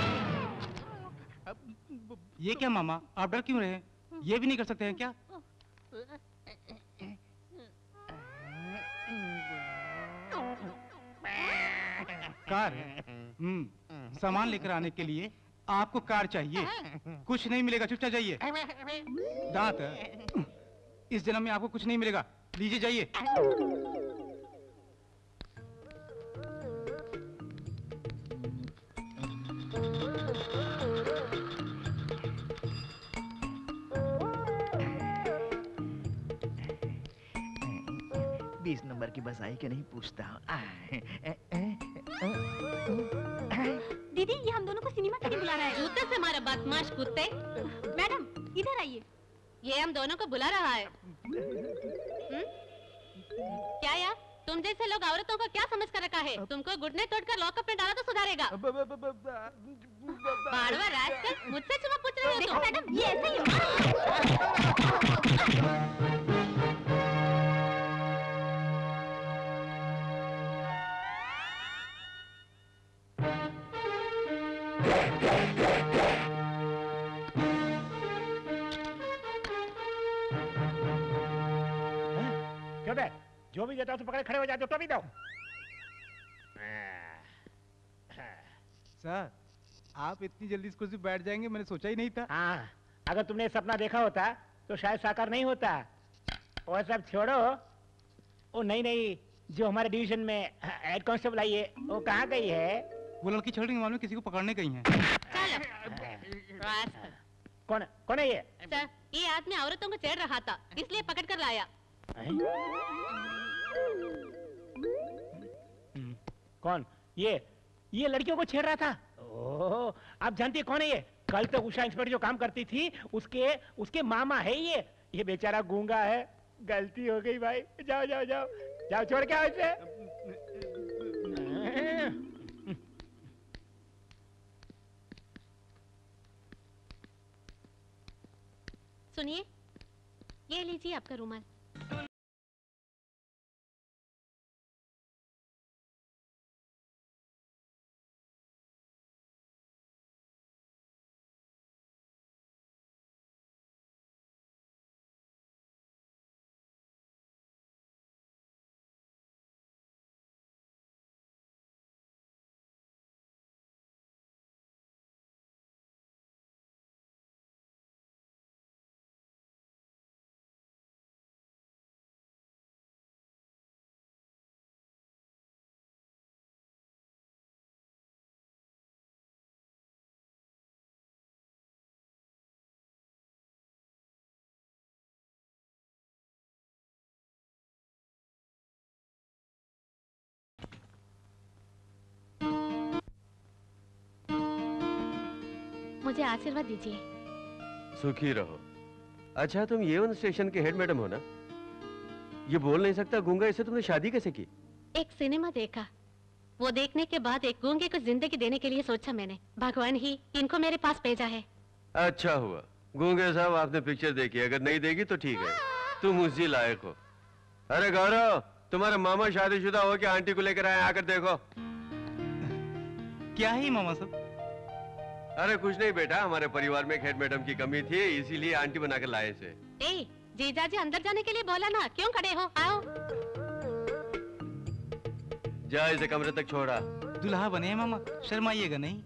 S8: ये क्या मामा, आप डर क्यों रहे? ये भी नहीं कर सकते हैं क्या? कार है। सामान लेकर आने के लिए आपको कार चाहिए। कुछ नहीं मिलेगा, चुपचाप जाइए। दांत है। इस जन्म में आपको कुछ नहीं मिलेगा, लीजिए जाइए।
S9: नंबर की बस आई कि नहीं पूछता हूँ।
S3: दीदी, ये हम दोनों को सिनेमा के लिए बुला रहा है।
S6: जूते से मारा बदमाश कुत्ते।
S3: मैडम, इधर आइए।
S6: ये हम दोनों को बुला रहा है। क्या यार, तुम जैसे लोग औरतों को क्या समझ कर रखा है? तुमको घुटने तोड़कर लॉकअप में डाला तो सुधारेगा। बाड़वा रास्कल, मुझसे चुमा पूछ रहे हो तुम?
S3: मैडम, ये ऐसे ही
S1: जो भी देता हो तो पकड़े खड़े हो जाते हो, तो भी दो।
S8: सर, आप इतनी जल्दी इस कुर्सी पे बैठ जाएंगे, मैंने सोचा ही नहीं था।
S1: हाँ, अगर तुमने सपना देखा होता तो शायद साकार नहीं होता। और सब छोड़ो, वो नहीं जो हमारे डिवीजन में हेड कांस्टेबल आई है, वो कहाँ गई है?
S8: वो लड़की छड़ के मामले में किसी को पकड़ने गई है।
S1: कौन है ये?
S6: सर, ये आदमी औरतों को छेड़ रहा था, इसलिए पकड़ कर लाया।
S1: कौन? ये लड़कियों को छेड़ रहा था? ओह, आप जानती है कौन है ये? कल तक उषा इंस्पेक्टर जो काम करती थी, उसके मामा है ये बेचारा गूंगा है। गलती हो गई भाई, जाओ छोड़ के आओ इसे।
S6: सुनिए, ये लीजिए आपका रुमाल। मुझे आशीर्वाद दीजिए।
S2: सुखी रहो। अच्छा, तुम ये स्टेशन के हेड मैडम हो ना? ये बोल नहीं सकता गूंगा, इससे तुमने शादी कैसे की?
S5: एक सिनेमा देखा, वो देखने के बाद एक गूंगे को जिंदगी देने के लिए सोचा मैंने। भगवान ही इनको मेरे पास भेजा है।
S2: अच्छा हुआ गूंगे साहब आपने पिक्चर देखी, अगर नहीं देखी तो ठीक है, तुम उसी लायक हो। अरे गौरव, तुम्हारे मामा शादीशुदा हो के आंटी को लेकर आए, आकर देखो।
S8: क्या है मामा साहब?
S2: अरे कुछ नहीं बेटा, हमारे परिवार में एक हेड मैडम की कमी थी, इसीलिए आंटी बनाकर लाए इसे।
S5: ए, जीजा जी अंदर जाने के लिए बोला ना, क्यों खड़े हो? आओ।
S2: जा इसे कमरे तक छोड़ा।
S8: दुल्हा बने हैं मामा, शर्माइएगा नहीं।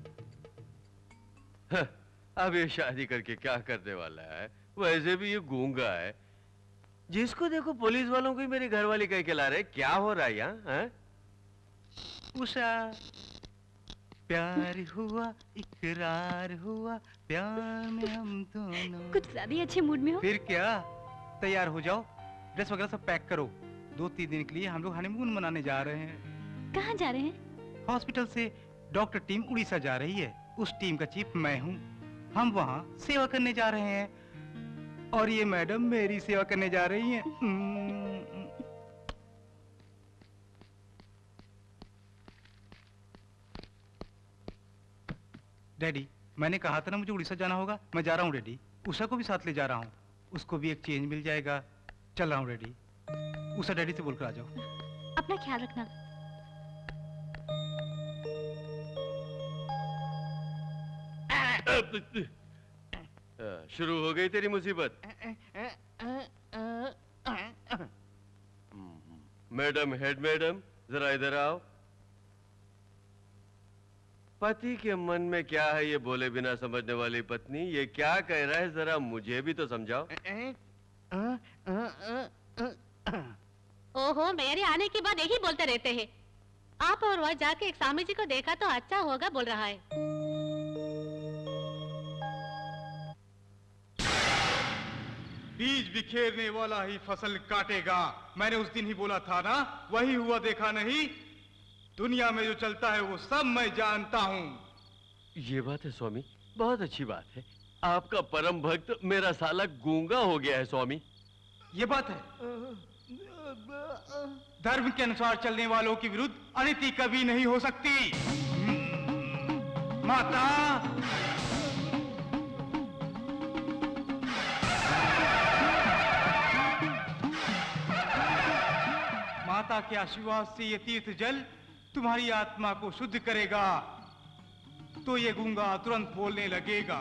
S2: अब ये शादी करके क्या करने वाला है? वैसे भी ये गूंगा है, जिसको देखो पुलिस वालों को ही मेरी घरवाली कह के ला रहे। क्या हो रहा है यहाँ?
S8: उषा, प्यार हुआ, इकरार हुआ, प्यार में हम दोनों।
S3: कुछ ज्यादा ही अच्छे मूड में हो।
S8: फिर क्या, तैयार हो जाओ, ड्रेस वगैरह सब पैक करो। 2-3 दिन के लिए हम लोग हनीमून मनाने जा रहे हैं।
S3: कहाँ जा रहे हैं?
S8: हॉस्पिटल से डॉक्टर टीम उड़ीसा जा रही है, उस टीम का चीफ मैं हूँ। हम वहाँ सेवा करने जा रहे हैं और ये मैडम मेरी सेवा करने जा रही हैं। डैडी, मैंने कहा था ना मुझे उड़ीसा जाना होगा, मैं जा रहा हूँ डैडी। उषा को भी साथ ले जा रहा हूँ, उसको भी एक चेंज मिल जाएगा। चल रहा हूँ डैडी। उषा डैडी से बोलकर आ जाओ।
S3: अपना ख्याल रखना।
S2: शुरू हो गई तेरी मुसीबत। मैडम, हेड मैडम, जरा इधर आओ। पति के मन में क्या है ये बोले बिना समझने वाली पत्नी, ये क्या कह रहा है जरा मुझे भी तो समझाओ।
S5: ओहो, मेरे आने के बाद यही बोलते रहते हैं। आप और वह जाके एक स्वामी जी को देखा तो अच्छा होगा बोल रहा है।
S8: बीज बिखेरने वाला ही फसल काटेगा, मैंने उस दिन ही बोला था ना। वही हुआ, देखा नहीं? दुनिया में जो चलता है वो सब मैं जानता हूँ।
S2: ये बात है स्वामी, बहुत अच्छी बात है। आपका परम भक्त मेरा साला गूंगा हो गया है स्वामी।
S8: ये बात है, धर्म के अनुसार चलने वालों के विरुद्ध अनीति कभी नहीं हो सकती। माता, माता के आशीर्वाद से ये तीर्थ जल तुम्हारी आत्मा को शुद्ध करेगा, तो ये गूंगा तुरंत बोलने लगेगा।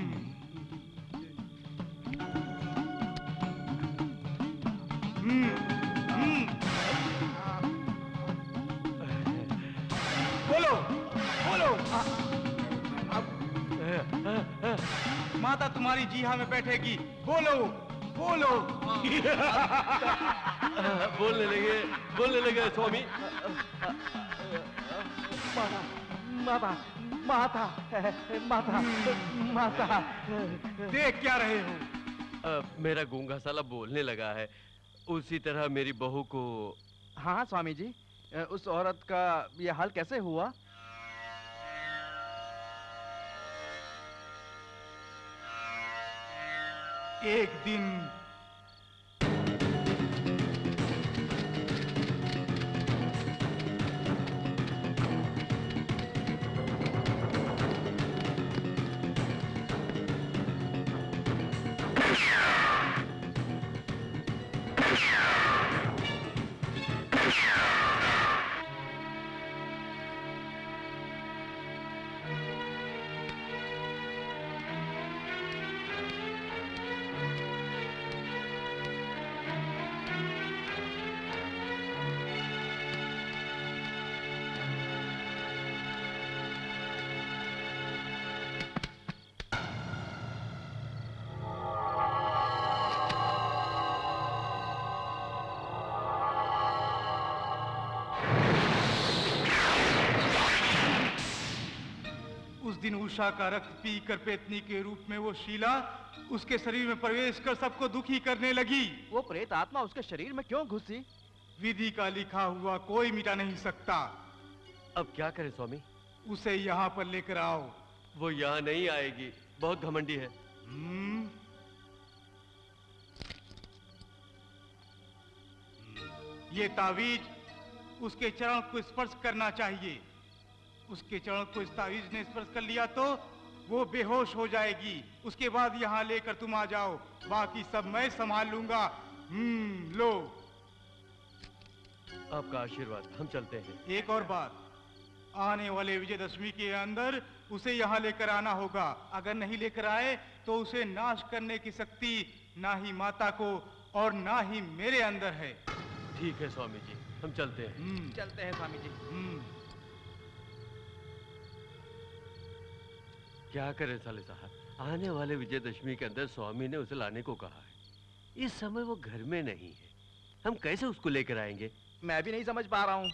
S8: बोलो, बोलो। माता तुम्हारी जीहा में बैठेगी, बोलो, बोलो।
S2: बोलने लगे स्वामी।
S9: माता, माता, माता, माता।
S8: देख क्या रहे हो?
S2: मेरा गूंगा साला बोलने लगा है, उसी तरह मेरी बहू को।
S9: हाँ स्वामी जी, उस औरत का ये हाल कैसे हुआ?
S8: एक दिन दिन उषा का रक्त पीकर पेतनी के रूप में वो शीला उसके शरीर में प्रवेश कर सबको दुखी करने लगी।
S9: वो प्रेत आत्मा उसके शरीर में क्यों घुसी?
S8: विधि का लिखा हुआ कोई मिटा नहीं सकता।
S2: अब क्या करें स्वामी?
S8: उसे यहाँ पर लेकर आओ।
S2: वो यहाँ नहीं आएगी, बहुत घमंडी है।
S8: ये तावीज उसके चरण को स्पर्श करना चाहिए। उसके चरण को इस तावीज ने स्पर्श कर लिया तो वो बेहोश हो जाएगी। उसके बाद यहाँ लेकर तुम आ जाओ, बाकी सब मैं संभाल लूंगा। लो।
S2: आपका आशीर्वाद, हम चलते हैं।
S8: एक और बात, आने वाले विजयदशमी के अंदर उसे यहाँ लेकर आना होगा। अगर नहीं लेकर आए तो उसे नाश करने की शक्ति ना ही माता को और ना ही मेरे अंदर है।
S2: ठीक है स्वामी जी, हम चलते हैं।
S9: चलते हैं स्वामी जी।
S2: क्या करें साले साहब, आने वाले विजयदशमी के अंदर स्वामी ने उसे लाने को कहा है। इस समय वो घर में नहीं है, हम कैसे उसको लेकर आएंगे?
S9: मैं भी नहीं समझ पा रहा हूँ।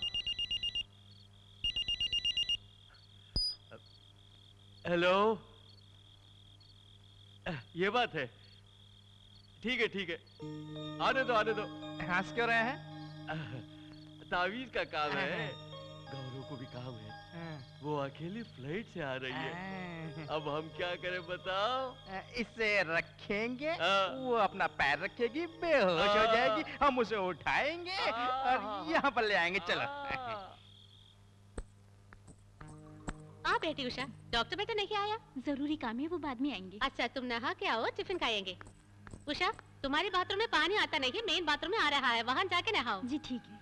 S2: हेलो, ये बात है। ठीक है ठीक है, आने दो आने दो।
S9: हंस क्यों रहे हैं?
S2: तावीज का काम है, गौरव को भी काम है। वो अकेली फ्लाइट से आ रही है, अब हम क्या करें बताओ?
S9: इसे रखेंगे, वो अपना पैर रखेगी, बेहोश हो जाएगी, हम उसे उठाएंगे और यहाँ पर ले आएंगे। चलो।
S6: आ बेटी उषा, डॉक्टर बेटा नहीं आया?
S3: जरूरी काम है, वो बाद में आएंगे।
S6: अच्छा, तुम नहा के आओ, टिफिन खाएंगे। उषा, तुम्हारे बाथरूम में पानी आता नहीं है, मेन बाथरूम में आ रहा है, वहां जाके नहाओ।
S3: जी ठीक है।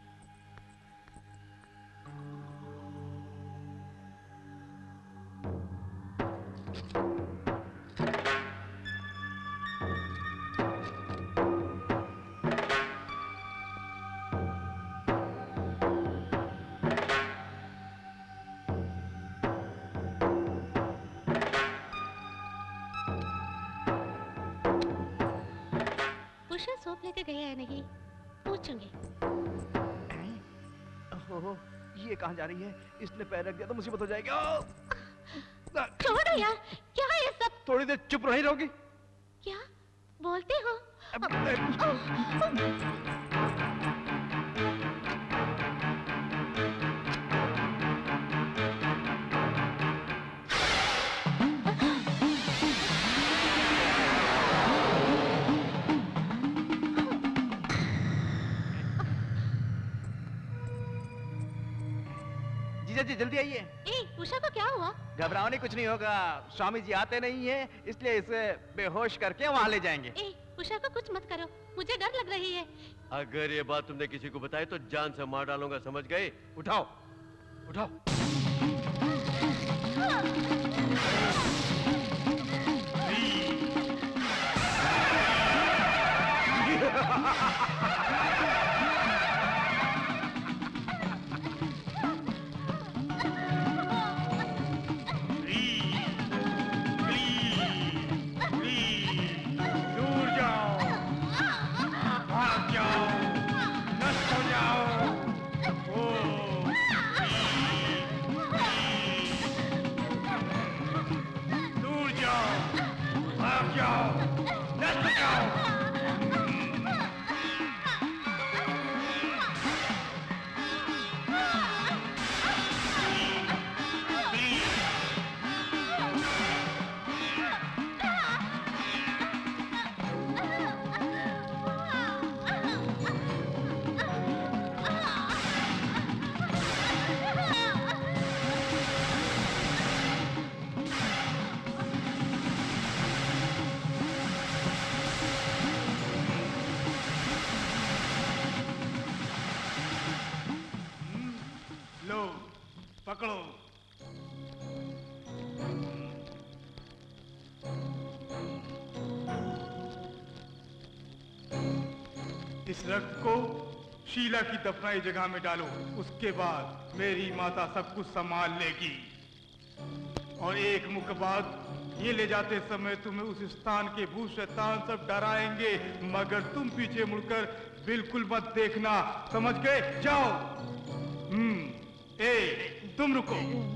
S6: उषा सोप लेके गया है नहीं, पूछूंगी।
S9: ओहो, ये कहाँ जा रही है? इसने पैर रख दिया तो मुसीबत हो जाएगी।
S6: छोड़ो यार, क्या है ये सब?
S9: थोड़ी देर चुप नहीं रहोगी?
S6: क्या बोलते हो?
S9: जीजा जी जल्दी आइए।
S6: उषा को क्या हुआ?
S9: घबराओ नहीं, कुछ नहीं होगा। स्वामी जी आते नहीं है, इसलिए इसे बेहोश करके वहाँ ले जाएंगे।
S6: उषा को कुछ मत करो, मुझे डर लग रही है।
S2: अगर ये बात तुमने किसी को बताई तो जान से मार डालूंगा, समझ गए? उठाओ उठाओ।
S8: पकड़ो। इस रक्त को शीला की दफनाई जगह में डालो, उसके बाद मेरी माता सब कुछ संभाल लेगी। और एक मुख बाद ये ले जाते समय तुम्हें उस स्थान के भूत शैतान सब डराएंगे, मगर तुम पीछे मुड़कर बिल्कुल मत देखना, समझ गए? जाओ। तुम रुको।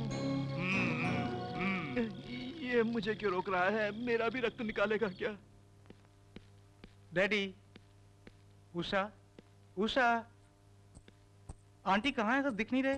S9: ये मुझे क्यों रोक रहा है? मेरा भी रक्त निकालेगा क्या?
S8: डैडी, उषा, उषा, आंटी कहाँ है? तो दिख नहीं रहे।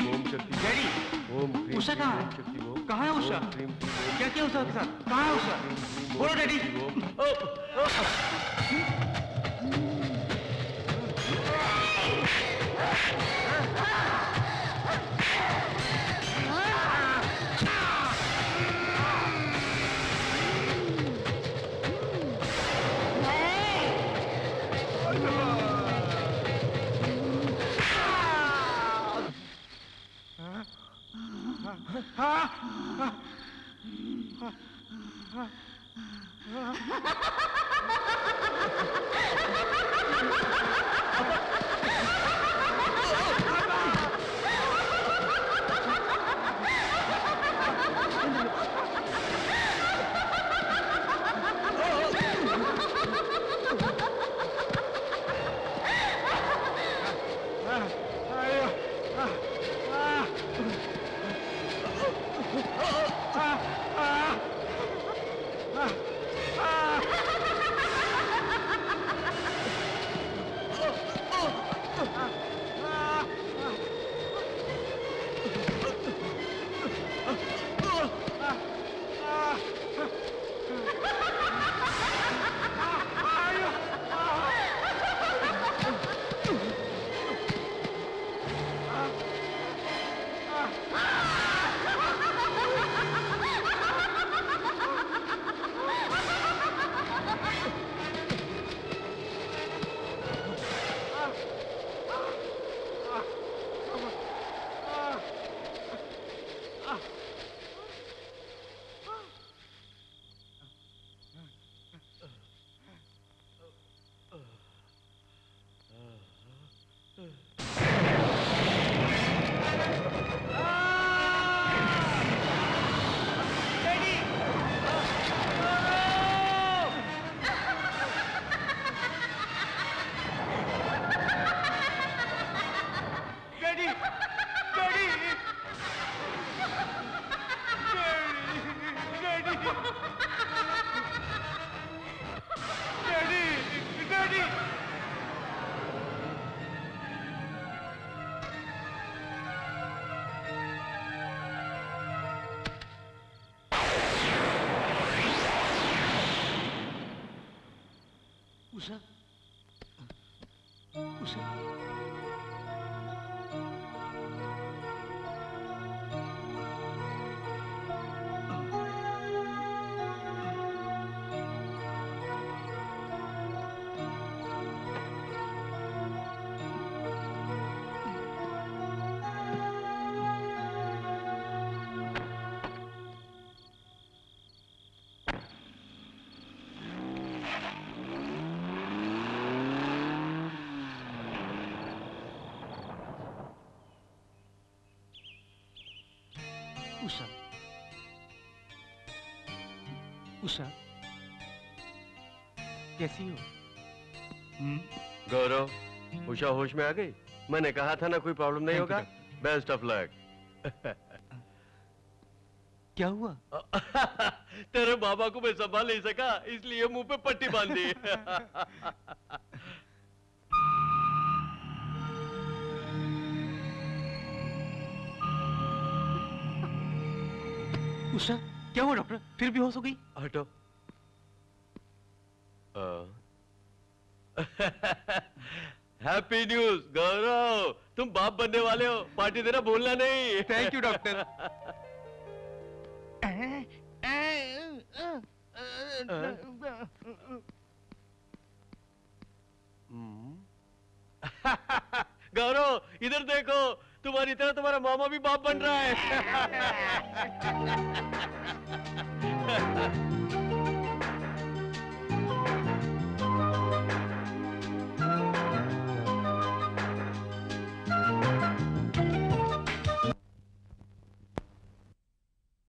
S2: ओम शक्ति
S8: डैडी,
S2: ओम क्रीम
S8: उषा
S2: क्रीम,
S8: कहाँ है?
S2: ओम शक्ति ओम
S8: कहाँ है उषा?
S2: ओम क्रीम क्रीम, ओम
S8: क्या क्या उषा के साथ? कहाँ है उषा? बोलो डैडी।
S10: उषा, उषा, उषा, उषा, कैसी हो?
S2: गौरव, उषा होश में आ गई? मैंने कहा था ना कोई प्रॉब्लम नहीं होगा। Best of luck.
S10: क्या हुआ?
S2: तेरे बाबा को मैं संभाल नहीं सका, इसलिए मुंह पे पट्टी बांध दी।
S10: उषा, क्या हुआ डॉक्टर? फिर बेहोश हो गई?
S2: हटो। हैप्पी न्यूज गौरव, तुम बाप बनने वाले हो। पार्टी देना भूलना नहीं।
S10: Thank you doctor.
S2: गौरव, इधर देखो, तुम्हारी तरह तुम्हारा मामा भी बाप बन रहा है।